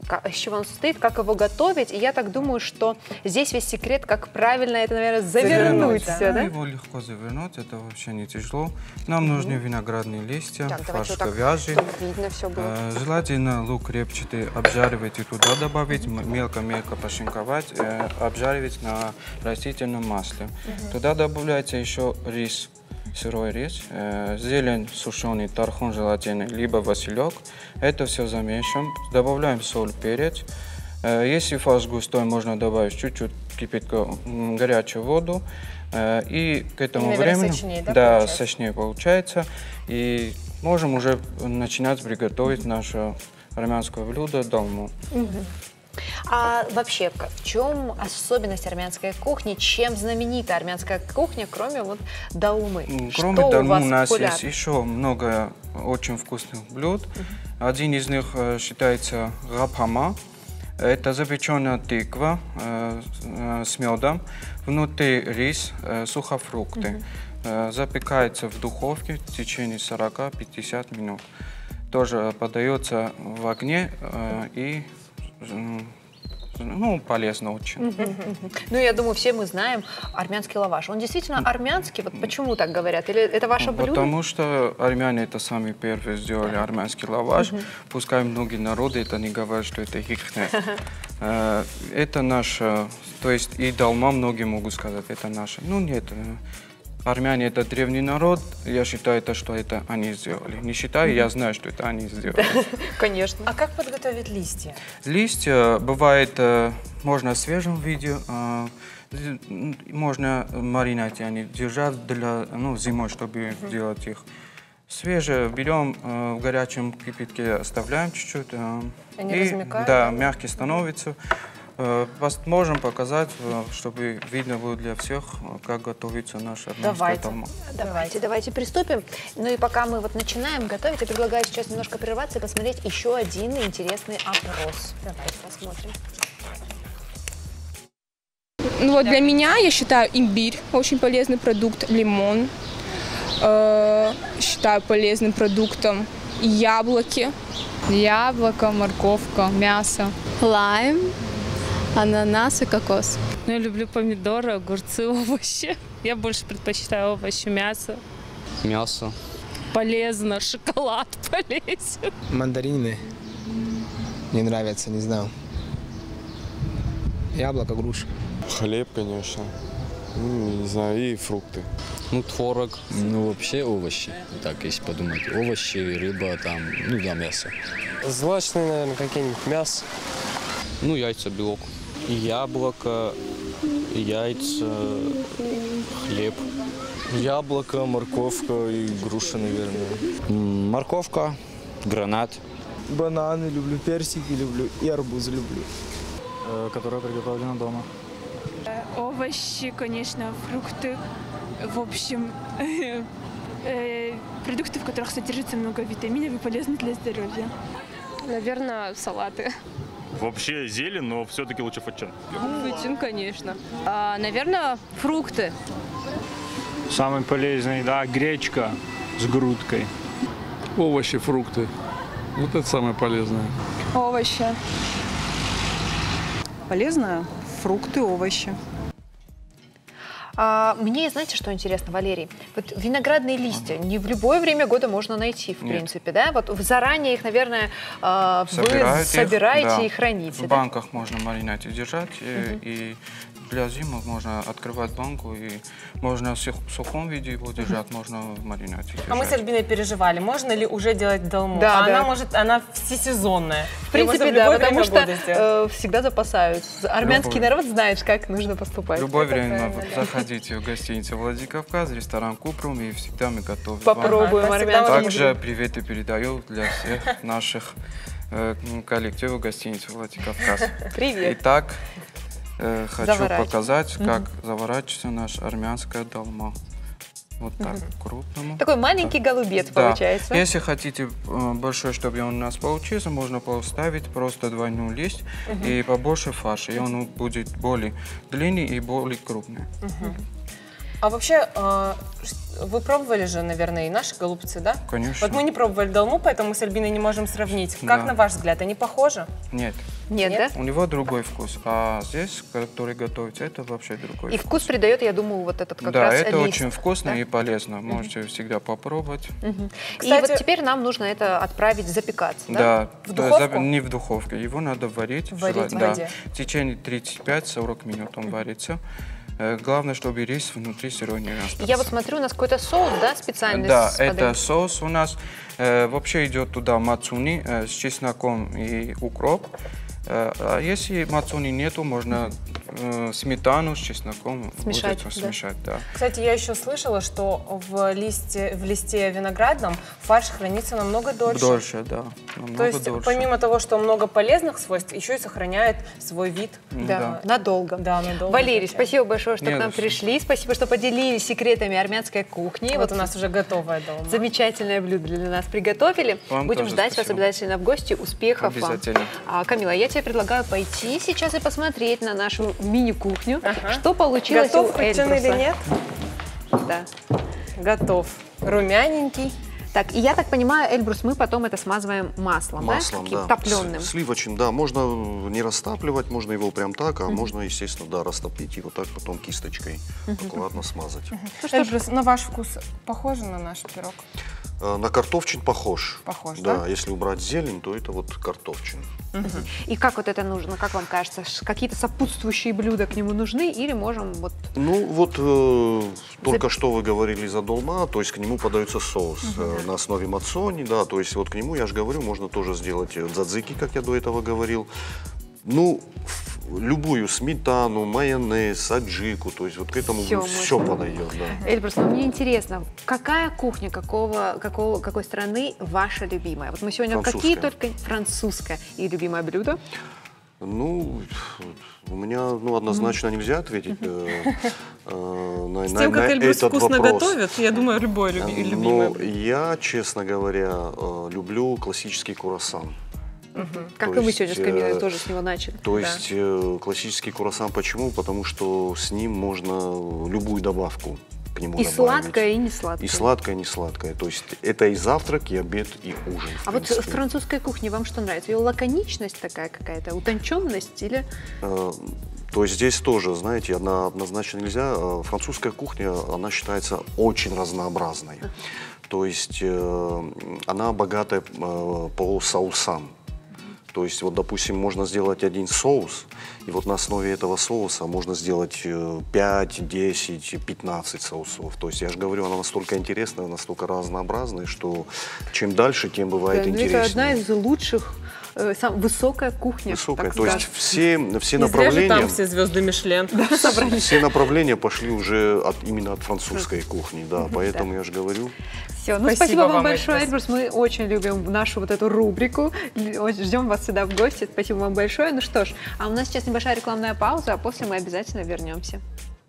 из чего он состоит, как его готовить. И я так думаю, что здесь весь секрет, как правильно это, наверное, завернуть, завернуть все, да? Его легко завернуть, это вообще не тяжело. Нам mm-hmm. нужны виноградные листья, так, фарш вот говяжий. Видно все было. Э, желательно лук репчатый обжаривать и туда добавить, мелко-мелко пошинковать, э, обжаривать на растительном масле. Mm-hmm. Туда добавляется еще рис. Сырой рис, э, зелень, сушеный, тархун желательно, либо василек. Это все замешиваем. Добавляем соль, перец. Э, если фарш густой, можно добавить чуть-чуть кипятка, горячую воду. Э, и к этому и, наверное, времени... Сочнее, да, да получается? Сочнее получается. И можем уже начинать приготовить наше армянское блюдо долму. Угу. А вообще, в чем особенность армянской кухни? Чем знаменита армянская кухня, кроме вот долмы? Кроме Что долмы у, вас у нас популярно? Есть еще много очень вкусных блюд. Uh-huh. Один из них э, считается гапхама. Это запеченная тыква э, э, с медом. Внутри рис, э, сухофрукты. Uh-huh. э, запекается в духовке в течение сорок-пятьдесят минут. Тоже подается в огне э, и... Ну, полезно очень. Uh-huh, uh-huh. Ну, я думаю, все мы знаем армянский лаваш. Он действительно армянский? Вот почему так говорят? Или это ваше блюдо? Потому что армяне это сами первые сделали армянский лаваш. Uh-huh. Пускай многие народы это не говорят, что это их. Uh-huh. Это наше, то есть и долма многие могут сказать, это наше. Ну, нет. Армяне это древний народ, я считаю, это, что это они сделали. Не считаю, я знаю, что это они сделали. Конечно. А как подготовить листья? Листья бывает, можно в свежем виде, можно маринать, они держать для, ну, зимой, чтобы uh-huh. делать их. Свежие берем, в горячем кипятке оставляем чуть-чуть. Они и, размякают? Да, мягкий становится. Можем показать, чтобы видно было для всех, как готовится наша армянская долма. Давайте, давайте приступим. Ну и пока мы вот начинаем готовить, я предлагаю сейчас немножко прерваться и посмотреть еще один интересный опрос. Давайте посмотрим. Ну вот для меня, я считаю, имбирь очень полезный продукт, лимон э, считаю полезным продуктом, яблоки. Яблоко, морковка, мясо. Лайм. Ананас и кокос. Ну, я люблю помидоры, огурцы, овощи. Я больше предпочитаю овощи, мясо. Мясо. Полезно, шоколад полезен. Мандарины. Мне нравятся, не знаю. Яблоко, груша. Хлеб, конечно. Ну, не знаю, и фрукты. Ну, творог. Ну, вообще овощи. Так, если подумать. Овощи, рыба, там, ну, да, мясо. Злачные, наверное, какие-нибудь мясо. Ну, яйца, белок. Яблоко, яйца, хлеб. Яблоко, морковка и груша, наверное. Морковка, гранат. Бананы люблю, персики люблю и арбузы люблю. Э, которая приготовлена дома. Овощи, конечно, фрукты. В общем, продукты, в которых содержится много витаминов и полезны для здоровья. Наверное, салаты. Вообще зелень, но все-таки лучше фачин. Фачин, конечно. А, наверное, фрукты. Самый полезный, да, гречка с грудкой. Овощи, фрукты. Вот это самое полезное. Овощи. Полезно? Фрукты, овощи. А, мне, знаете, что интересно, Валерий? Вот виноградные листья не в любое время года можно найти, в Нет. принципе, да? Вот заранее их, наверное, вы Собирают собираете их, да. и храните. В да? банках можно маринать и держать, Uh-huh. и, и для зимы можно открывать банку, и можно в сухом виде его держать, Uh-huh. можно в маринате держать. А мы с Альбиной переживали, можно ли уже делать долму? Да, а да. она может, она всесезонная. В принципе, да, потому что э, всегда запасаются. Армянский Любой. народ знает, как нужно поступать. В любое Это время заходите в гостиницу Владикавказ, ресторан Купрум, и всегда мы готовы. Попробуем армянский. Также приветы передаю для всех наших э, коллективов гостиницы Владикавказ. Привет. Итак, э, хочу показать, как угу. заворачивается наша армянская долма. Вот так, угу. крупному. Такой маленький так. голубец да. получается. Если хотите э, большой, чтобы он у нас получился, можно поставить просто двойной лист угу. и побольше фарша, и он будет более длинный и более крупный. Угу. А вообще, э, вы пробовали же, наверное, и наши голубцы, да? Конечно. Вот мы не пробовали долму, поэтому мы с Альбиной не можем сравнить. Как, Да. на ваш взгляд, они похожи? Нет. Нет, да? У него другой вкус, а здесь, который готовится, это вообще другой И вкус придает, я думаю, вот этот как Да, раз это лист, очень вкусно да? и полезно. Можете всегда попробовать. Мгм. Кстати- И вот теперь нам нужно это отправить запекаться, да? Да, В да, духовку? за- не в духовке. Его надо варить. Варить желательно, в да. воде. В течение тридцати пяти сорока минут он варится. Э, Главное, чтобы рис внутри сырой не остался. Я вот смотрю, у нас какой-то соус, да, специальный? Да, с это подачей? соус у нас. Э, вообще идет туда мацуни э, с чесноком и укроп. Э, а если мацуни нету, можно э, сметану с чесноком Смешать, будет да. смешать, да. Кстати, я еще слышала, что в листе, в листе виноградном фарш хранится намного дольше. Дольше, да. Намного То есть, дольше. помимо того, что много полезных свойств, еще и сохраняет свой вид. Да, надолго. Да, надолго. Валерий, спасибо большое, что Не к за нам что. пришли. Спасибо, что поделились секретами армянской кухни. Вот у нас уже готовое дома. Замечательное блюдо для нас приготовили. Вам Будем тоже ждать вас спасибо. обязательно в гости. Успехов вам. Обязательно. А, Камила, я тебе предлагаю пойти сейчас и посмотреть на нашу мини-кухню. Что получилось Готов у Фатчин Эльбруса. или нет? Да. Готов. Румяненький. Так, и я так понимаю, Эльбрус, мы потом это смазываем маслом, Маслом, да? Таким да. топленым. С- Сливочным, да. Можно не растапливать, можно его прям так, а можно, естественно, да, растопить и вот так потом кисточкой Мгм. аккуратно смазать. Ну что ж, на ваш вкус похоже на наш пирог? Э, На картофчин похож. Похож, да? да? Если убрать зелень, то это вот картофчин. И как вот это нужно, как вам кажется? Ш- Какие-то сопутствующие блюда к нему нужны или можем вот... Ну вот э, только что вы говорили за долма, то есть к нему подается соус э, на основе мацони, да, то есть вот к нему, я же говорю, можно тоже сделать э, дзадзики, как я до этого говорил. Ну, в- любую сметану, майонез, аджику, то есть вот к этому Всё все можно. подойдет, да. Эльбрус, ну мне интересно, какая кухня какого, какого, какой страны ваша любимая? Вот мы сегодня какие Французская. только... Французская. И любимое блюдо? Ну, у меня ну, однозначно нельзя ответить э, э, на, С на- тем, на как Эльбрус этот вкусно вопрос. готовит, я думаю, любое люби- Э, любимое. Но я, честно говоря, э, люблю классический круассан. Как То и мы есть, сегодня с Камилой э, тоже с него начали. То Да. есть э, классический круассан почему? Потому что с ним можно любую добавку к нему И добавить. сладкое, и не сладкое. И сладкое, и не сладкое. То есть это и завтрак, и обед, и ужин. в А вот в принципе. французской кухне вам что нравится? Ее лаконичность такая какая-то, утонченность или... Э, То есть здесь тоже, знаете, одна, однозначно нельзя. Э, Французская кухня, она считается очень разнообразной. То есть э, она богатая э, по соусам. То есть, вот, допустим, можно сделать один соус, и вот на основе этого соуса можно сделать э, пять, десять, пятнадцать соусов. То есть, я же говорю, она настолько интересная, настолько разнообразная, что чем дальше, тем бывает Да, ну, интереснее. это одна из лучших, э, сам, высокая кухня. Высокая. так То есть сказать. все, все Не зря же направления... там все звезды Мишлен собрались. Все направления пошли уже от, именно от французской кухни, да, поэтому я же говорю. Все, ну спасибо, вам большое, Эльбрус. Мы очень любим нашу вот эту рубрику. Ждем вас сюда в гости. Спасибо вам большое. Ну что ж, а у нас сейчас небольшая рекламная пауза, а после мы обязательно вернемся.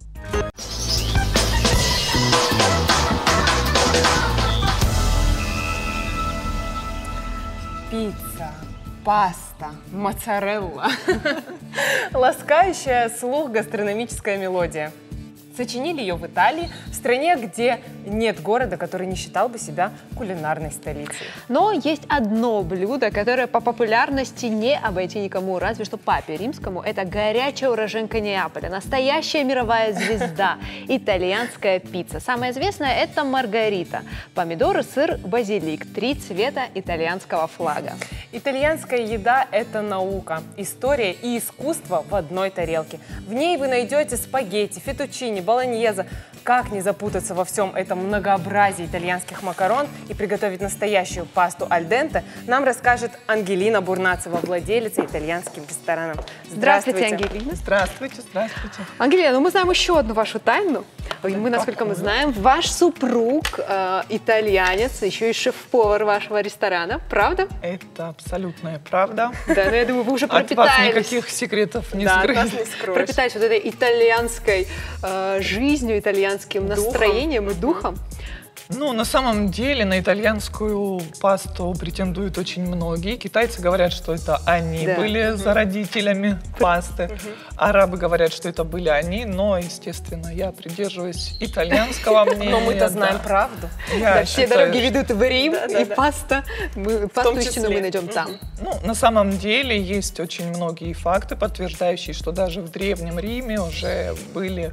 Пицца, паста, моцарелла. Ласкающая слух гастрономическая мелодия. Сочинили ее в Италии, в стране, где нет города, который не считал бы себя кулинарной столицей. Но есть одно блюдо, которое по популярности не обойти никому, разве что папе римскому. Это горячая уроженка Неаполя, настоящая мировая звезда, итальянская пицца. Самая известная – это маргарита. Помидоры, сыр, базилик – три цвета итальянского флага. Итальянская еда – это наука, история и искусство в одной тарелке. В ней вы найдете спагетти, фетучини, болоньезе. Как не запутаться во всем этом многообразии итальянских макарон и приготовить настоящую пасту аль денте, нам расскажет Ангелина Бурнацева, владелица итальянским рестораном. Здравствуйте, Ангелина. Здравствуйте, здравствуйте. Ангелина, ну мы знаем еще одну вашу тайну. Мы, насколько мы знаем, ваш супруг э, итальянец, еще и шеф-повар вашего ресторана, правда? Это абсолютная правда. Да, но я думаю, вы уже От вас пропитались. никаких секретов не Да, от скрыть. вас не скроешь. Пропитались вот этой итальянской э, жизнью, итальянским настроением и духом. Ну, на самом деле, на итальянскую пасту претендуют очень многие. Китайцы говорят, что это они Да. были зародителями пасты. Арабы говорят, что это были они, но, естественно, я придерживаюсь итальянского мнения. Но мы-то знаем да. правду. Я Да, все считаю, дороги ведут в Рим, Да, да, и да. паста, мы, пасту истину числе. мы найдем там. Ну, на самом деле есть очень многие факты, подтверждающие, что даже в Древнем Риме уже были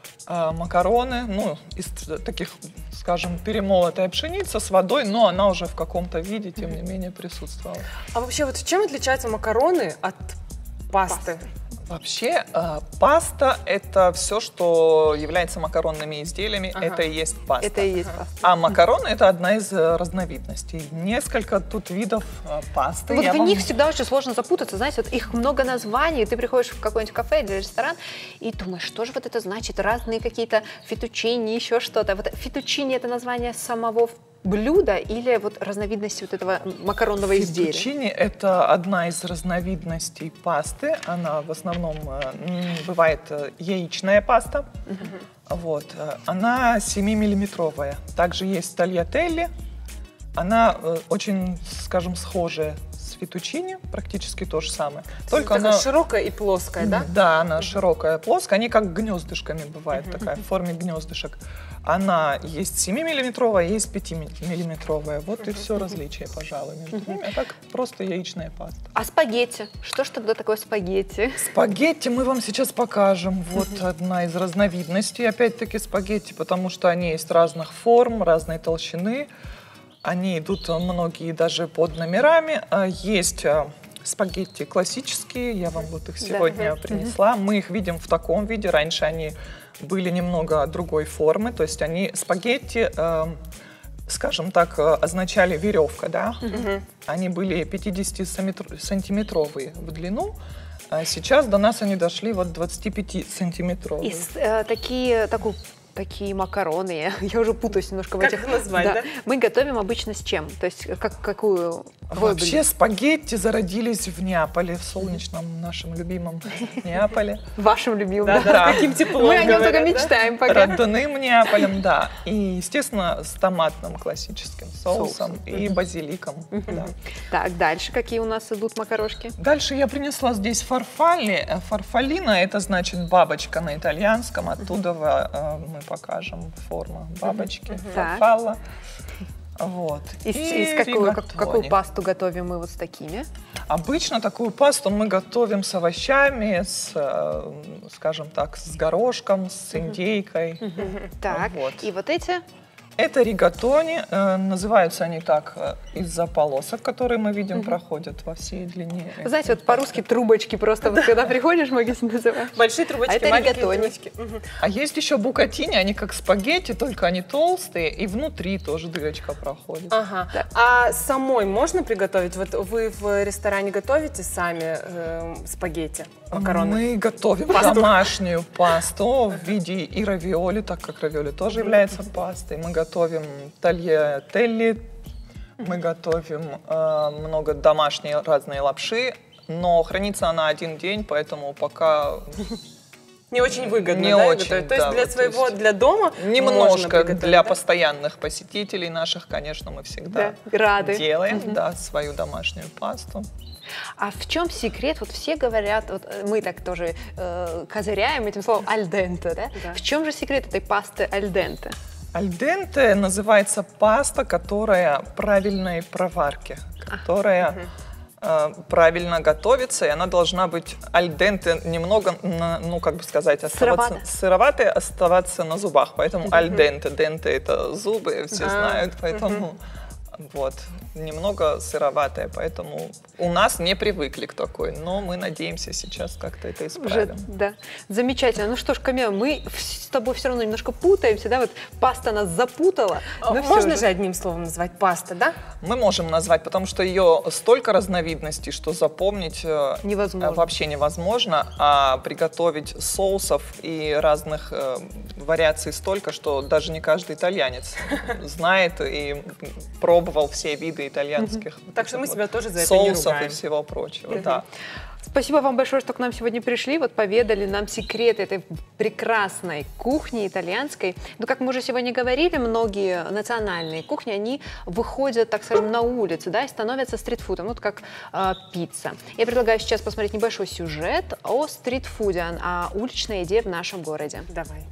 а, макароны, ну, из таких, скажем, перемолотая пшеница с водой, но она уже в каком-то виде, тем не менее, присутствовала. А вообще, вот чем отличаются макароны от пасты? Вообще, э, паста – это все, что является макаронными изделиями, Ага. это и есть паста. Это и есть паста. А макароны – это одна из э, разновидностей. Несколько тут видов э, пасты. Вот Я в вам- них всегда очень сложно запутаться, знаете, вот их много названий, ты приходишь в какой-нибудь кафе или ресторан и думаешь, что же вот это значит, разные какие-то фетучини, еще что-то. Вот фетучини – это название самого блюда или вот разновидности вот этого макаронного изделия? Фетучини – это одна из разновидностей пасты. Она в основном э, м, бывает э, яичная паста. Вот. э, Она семимиллиметровая. Также есть тальятелли. Она э, очень, скажем, схожая с фетучини, практически то же самое. Только Такая она широкая и плоская, да? Да, она широкая, плоская. Они как гнездышками бывают, такая в форме гнездышек. Она есть семимиллиметровая, есть пятимиллиметровая. Вот и все различие, пожалуй, между ними. А так просто яичная паста. А спагетти? Что ж тогда такое спагетти? Спагетти мы вам сейчас покажем. Вот одна из разновидностей, опять-таки, спагетти, потому что они есть разных форм, разной толщины. Они идут многие даже под номерами. А Есть а, спагетти классические, я вам вот их сегодня Да. принесла. Мы их видим в таком виде. Раньше они были немного другой формы, то есть они спагетти, э, скажем так, э, означали веревка, да? Мгм. Они были пятидесятисантиметровые в длину, а сейчас до нас они дошли вот двадцатипятисантиметровые. И с- э, такие, такую, такие макароны, я, я уже путаюсь немножко в Как этих. их назвать, да? Мы готовим обычно с чем? То есть как, какую? какое Вообще блюдо? спагетти зародились в Неаполе, в солнечном нашем любимом Неаполе. Вашим любимым, Да, да? да. Таким теплом, Мы о нем только говорят, да? мечтаем пока. Родным Неаполем, да. И, естественно, с томатным классическим соусом Соусом. и Мгм. базиликом. Да. Так, дальше какие у нас идут макарошки? Дальше я принесла здесь фарфалли. Э, Фарфалина – это значит бабочка на итальянском. Оттуда э, мы покажем форму бабочки, Так. фарфалла. Вот. Из, И из какую, как- ригатони. какую пасту готовим мы вот с такими? Обычно такую пасту мы готовим с овощами, с, э, скажем так, с горошком, с индейкой. Так, Вот. и вот эти? Это ригатони, э, называются они так э, из-за полосок, которые мы видим, проходят во всей длине. Вы знаете, вот по-русски трубочки просто, вот когда приходишь в магазин, называешь. Большие трубочки, А это маленькие ригатони. трубочки. Мгм. А есть еще букатини, они как спагетти, только они толстые, и внутри тоже дырочка проходит. Ага. А самой можно приготовить? Вот вы в ресторане готовите сами э, спагетти, макароны? Мы готовим Пасту. домашнюю пасту в виде и равиоли, так как равиоли тоже является пастой. Мы готовим тальятелли, мы готовим э, много домашней разной лапши, но хранится она один день, поэтому пока Не очень выгодно, не да, очень, готовить? То есть да, для вот, своего, то есть для дома можно немножко приготовить, для да? постоянных посетителей наших, конечно, мы всегда Да, рады. делаем, Мгм. да, свою домашнюю пасту. А в чем секрет? Вот все говорят, вот э, мы так тоже э, козыряем этим словом альденте, да? Да. В чем же секрет этой пасты альденте? Альденте называется паста, которая правильной проварки, которая э, правильно готовится, и она должна быть альденте немного, на- ну как бы сказать, оставаться Сыровато. сыроватой, оставаться на зубах, поэтому альденте, денте это зубы, все А, знают, поэтому вот немного сыроватая, поэтому у нас не привыкли к такой, но мы надеемся сейчас как-то это Уже, исправим. да. Замечательно. Ну что ж, Камила, мы в- с тобой все равно немножко путаемся, да? Вот паста нас запутала. А но всё Можно же. же одним словом назвать паста, да? Мы можем назвать, потому что ее столько разновидностей, что запомнить э, Невозможно. э, вообще невозможно, а приготовить соусов и разных э, вариаций столько, что даже не каждый итальянец знает и пробовал пробовал все виды итальянских. Mm-hmm. Так что мы себя тоже за это соусов не ругаем. Соусов и всего прочего, Mm-hmm. да. Спасибо вам большое, что к нам сегодня пришли, вот поведали нам секреты этой прекрасной кухни итальянской. Но, как мы уже сегодня говорили, многие национальные кухни, они выходят, так скажем, на улицу, да, и становятся стритфудом, вот как э, пицца. Я предлагаю сейчас посмотреть небольшой сюжет о стритфуде, о уличной еде в нашем городе. Давай.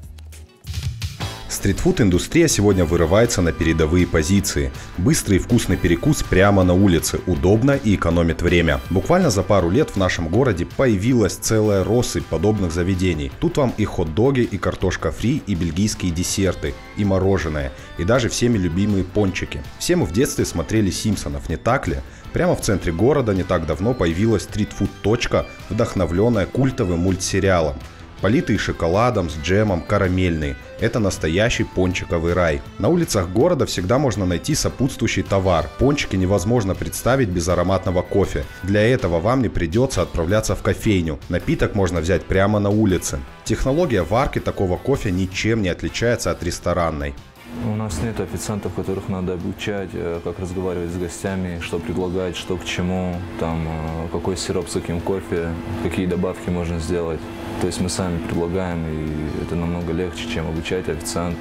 Стритфуд-индустрия сегодня вырывается на передовые позиции. Быстрый и вкусный перекус прямо на улице, удобно и экономит время. Буквально за пару лет в нашем городе появилась целая россыпь подобных заведений. Тут вам и хот-доги, и картошка фри, и бельгийские десерты, и мороженое, и даже всеми любимые пончики. Все мы в детстве смотрели «Симпсонов», не так ли? Прямо в центре города не так давно появилась стритфуд-точка, вдохновленная культовым мультсериалом. Политые шоколадом, с джемом, карамельные. Это настоящий пончиковый рай. На улицах города всегда можно найти сопутствующий товар. Пончики невозможно представить без ароматного кофе. Для этого вам не придется отправляться в кофейню. Напиток можно взять прямо на улице. Технология варки такого кофе ничем не отличается от ресторанной. У нас нет официантов, которых надо обучать, как разговаривать с гостями, что предлагать, что к чему, там, какой сироп с каким кофе, какие добавки можно сделать. То есть мы сами предлагаем, и это намного легче, чем обучать официанта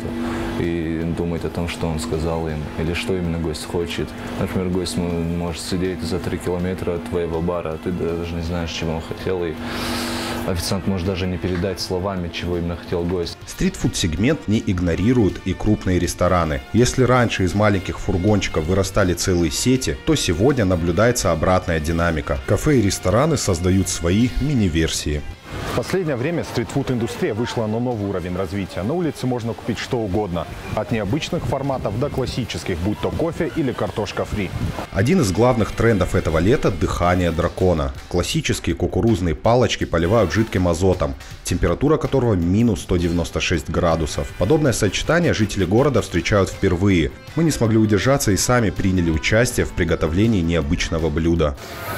и думать о том, что он сказал им, или что именно гость хочет. Например, гость может сидеть за три километра от твоего бара, а ты даже не знаешь, чего он хотел, и официант может даже не передать словами, чего именно хотел гость. Стритфуд-сегмент не игнорируют и крупные рестораны. Если раньше из маленьких фургончиков вырастали целые сети, то сегодня наблюдается обратная динамика. Кафе и рестораны создают свои мини-версии. В последнее время стритфуд-индустрия вышла на новый уровень развития. На улице можно купить что угодно. От необычных форматов до классических, будь то кофе или картошка фри. Один из главных трендов этого лета – дыхание дракона. Классические кукурузные палочки поливают жидким азотом, температура которого минус сто девяносто шесть градусов. Подобное сочетание жители города встречают впервые. Мы не смогли удержаться и сами приняли участие в приготовлении необычного блюда.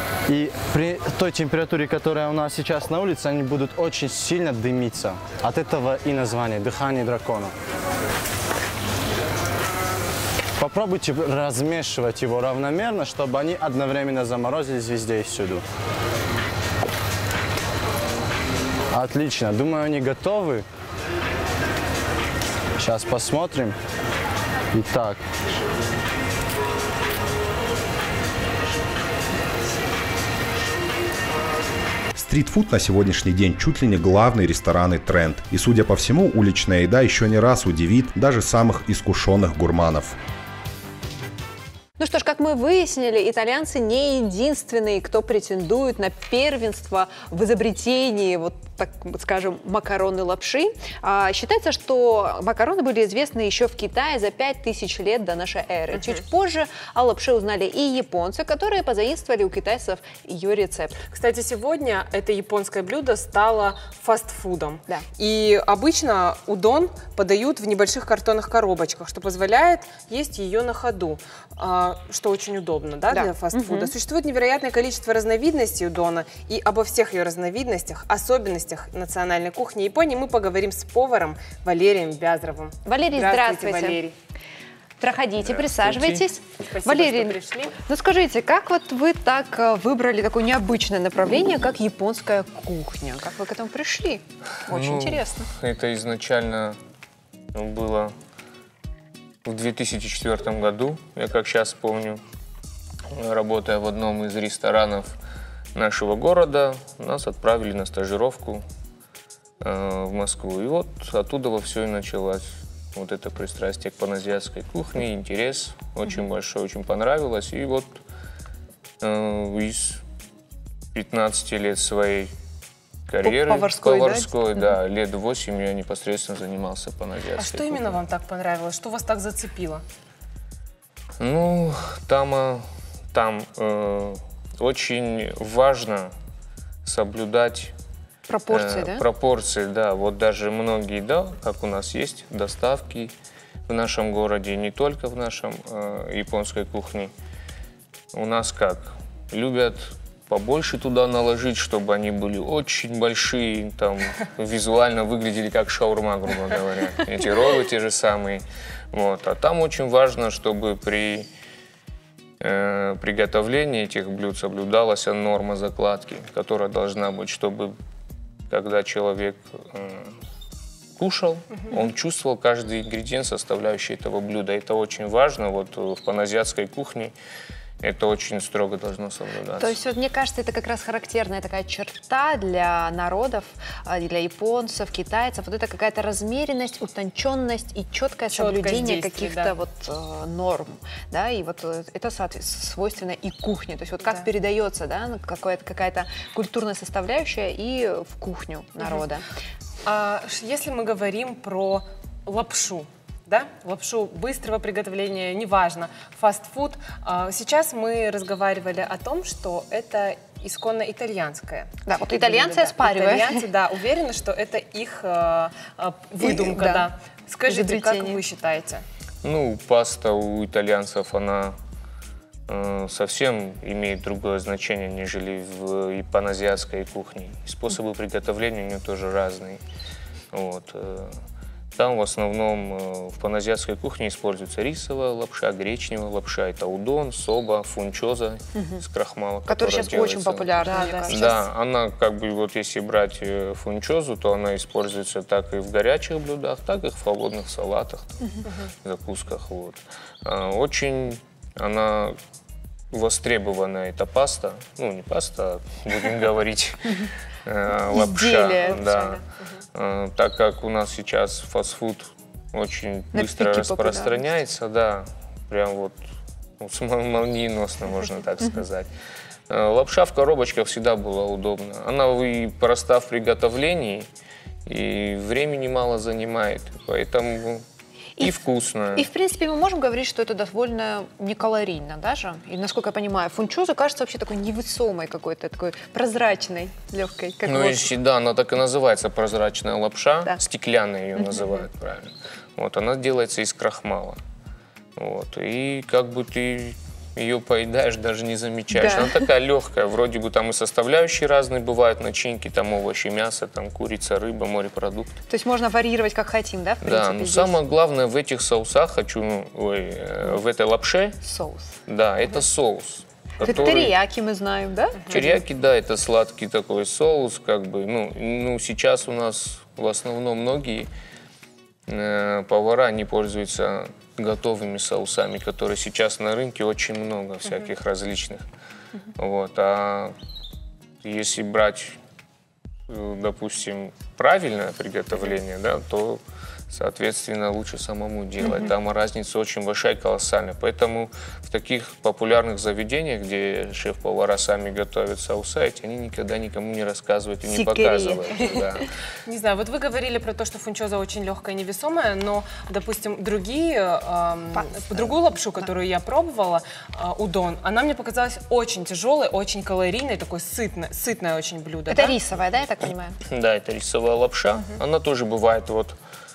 И при той температуре, которая у нас сейчас на улице, они будут очень сильно дымиться. От этого и название «Дыхание дракона». Попробуйте размешивать его равномерно, чтобы они одновременно заморозились везде и всюду. Отлично. Думаю, они готовы. Сейчас посмотрим. Итак. Стритфуд на сегодняшний день чуть ли не главный ресторанный тренд. И, судя по всему, уличная еда еще не раз удивит даже самых искушенных гурманов. Ну что ж, как мы выяснили, итальянцы не единственные, кто претендует на первенство в изобретении, вот так скажем, макароны лапши. А, считается, что макароны были известны еще в Китае за пять тысяч лет до нашей эры. Uh-huh. Чуть позже о лапше узнали и японцы, которые позаимствовали у китайцев ее рецепт. Кстати, сегодня это японское блюдо стало фастфудом. Да. И обычно удон подают в небольших картонных коробочках, что позволяет есть ее на ходу. Что очень удобно, да, да. для фастфуда. Угу. Существует невероятное количество разновидностей удона, и обо всех ее разновидностях, особенностях национальной кухни Японии мы поговорим с поваром Валерием Бязровым. Валерий, здравствуйте. Здравствуйте, Валерий. Проходите, присаживайтесь. Спасибо, Валерий, что пришли. Ну скажите, как вот вы так выбрали такое необычное направление, как японская кухня? Как вы к этому пришли? Очень ну, интересно. Это изначально было в две тысячи четвёртом году, я как сейчас помню, работая в одном из ресторанов нашего города, нас отправили на стажировку э, в Москву. И вот оттуда во все и началось. Вот это пристрастие к паназиатской кухне, интерес очень mm-hmm. большой, очень понравилось. И вот э, из пятнадцати лет своей карьеры поварской, поварской да, да, лет восемь я непосредственно занимался паназиатской А что кухней. именно вам так понравилось? Что вас так зацепило? Ну, там, там э, очень важно соблюдать пропорции, э, да? Пропорции, да. Вот даже многие, да, как у нас есть доставки в нашем городе, не только в нашем э, японской кухне. У нас как? Любят побольше туда наложить, чтобы они были очень большие, там визуально выглядели как шаурма, грубо говоря. Эти роллы те же самые. Вот. А там очень важно, чтобы при э, приготовления этих блюд соблюдалась норма закладки, которая должна быть, чтобы когда человек э, кушал, угу. он чувствовал каждый ингредиент, составляющий этого блюда. Это очень важно. Вот в паназиатской кухне это очень строго должно соблюдаться. То есть, вот, мне кажется, это как раз характерная такая черта для народов, для японцев, китайцев. Вот это какая-то размеренность, утонченность и четкое соблюдение каких-то да. вот э, норм. Да? И вот это свойственно и кухне. То есть вот как да. передается да, какая-то культурная составляющая и в кухню народа. А если мы говорим про лапшу, да? Лапшу быстрого приготовления, неважно, фастфуд. Сейчас мы разговаривали о том, что это исконно итальянское. Да, вот итальянцы оспаривают. Итальянцы, да, уверены, что это их э, выдумка, да. да. Скажите, как вы считаете? Ну, паста у итальянцев, она э, совсем имеет другое значение, нежели в паназиатской кухне. Способы приготовления у нее тоже разные. Вот. Там в основном в паназиатской кухне используется рисовая лапша, гречневая лапша, это удон, соба, фунчоза угу. с крахмала. Который сейчас делается. Очень популярна. Да, да, да, она как бы вот если брать фунчозу, то она используется так и в горячих блюдах, так и в холодных салатах, угу. закусках. Вот. Очень она востребованная, эта паста, ну не паста, будем говорить, лапша. Да. Uh, так как у нас сейчас фастфуд очень на быстро распространяется, да, прям вот ну, молниеносно, можно так сказать. Uh, лапша в коробочках всегда была удобна. Она и проста в приготовлении, и времени мало занимает, поэтому и, и вкусно. И, в принципе, мы можем говорить, что это довольно некалорийно даже. И, насколько я понимаю, фунчоза кажется вообще такой невесомой какой-то, такой прозрачной, легкой. Как ну, если, да, она так и называется, прозрачная лапша, да. стеклянная ее называют, mm-hmm. правильно. Вот, она делается из крахмала. Вот, и как бы ты ее поедаешь, даже не замечаешь. Да. Она такая легкая, вроде бы там и составляющие разные бывают, начинки, там овощи, мясо, там курица, рыба, морепродукты. То есть можно варьировать как хотим, да, в принципе? Да, но здесь? Самое главное в этих соусах, хочу, ну, ой, в этой лапше. Соус. Да, угу. это соус. Это который... терияки мы знаем, да? Терияки, да, это сладкий такой соус, как бы, ну, ну сейчас у нас в основном многие э, повара не пользуются готовыми соусами, которые сейчас на рынке очень много всяких uh-huh. различных. Uh-huh. Вот. А если брать, допустим, правильное приготовление, да, то, соответственно, лучше самому делать. Uh-huh. Там разница очень большая, колоссальная. Поэтому в таких популярных заведениях, где шеф-повара сами готовят соуса, эти они никогда никому не рассказывают и не показывают. Да. Не знаю, вот вы говорили про то, что фунчоза очень легкая и невесомая, но, допустим, другие, эм, другую лапшу, которую да. я пробовала, э, удон, она мне показалась очень тяжелой, очень калорийной, такой сытное, сытное очень блюдо. Это да? рисовая, да, я так понимаю? Да, это рисовая лапша. Uh-huh. Она тоже бывает вот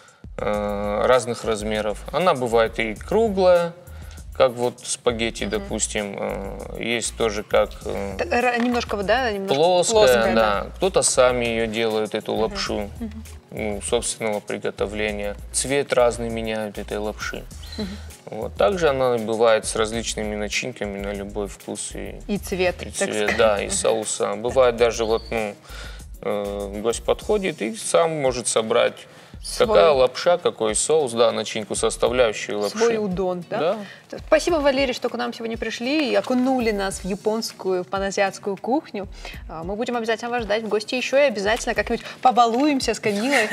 разных размеров. Она бывает и круглая, как вот спагетти, uh-huh. допустим. Есть тоже как немножко, да, немножко плоская, плоская, да. да. Кто-то сами ее делают, эту лапшу, uh-huh. ну, собственного приготовления. Цвет разный меняют этой лапши. Uh-huh. Вот. Также она бывает с различными начинками на любой вкус. И, и цвет. И цвет, да, и соуса. Бывает даже вот, ну, э, гость подходит и сам может собрать Свой. Какая лапша, какой соус, да, начинку, составляющую лапши. Свой удон, да? да? Спасибо, Валерий, что к нам сегодня пришли и окунули нас в японскую, в паназиатскую кухню. Мы будем обязательно вас ждать в гости еще и обязательно как-нибудь побалуемся с Камилой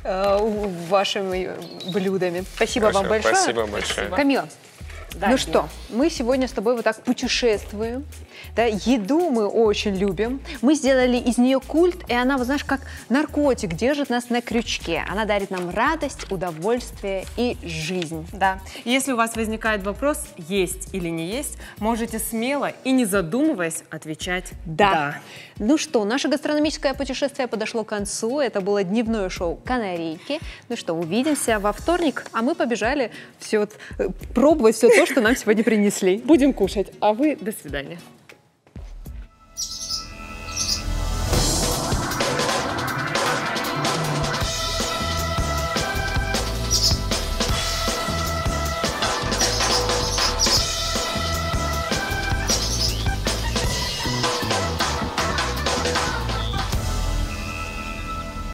вашими блюдами. Спасибо вам большое. Спасибо большое. Камила, да, ну что, мы сегодня с тобой вот так путешествуем. Да, еду мы очень любим. Мы сделали из нее культ, и она, вот знаешь, как наркотик, держит нас на крючке. Она дарит нам радость, удовольствие и жизнь. Да. Если у вас возникает вопрос, есть или не есть, можете смело и не задумываясь отвечать «да». да. Ну что, наше гастрономическое путешествие подошло к концу. Это было дневное шоу «Канарейки». Ну что, увидимся во вторник, а мы побежали все, пробовать все то, что нам сегодня принесли. Будем кушать, а вы до свидания.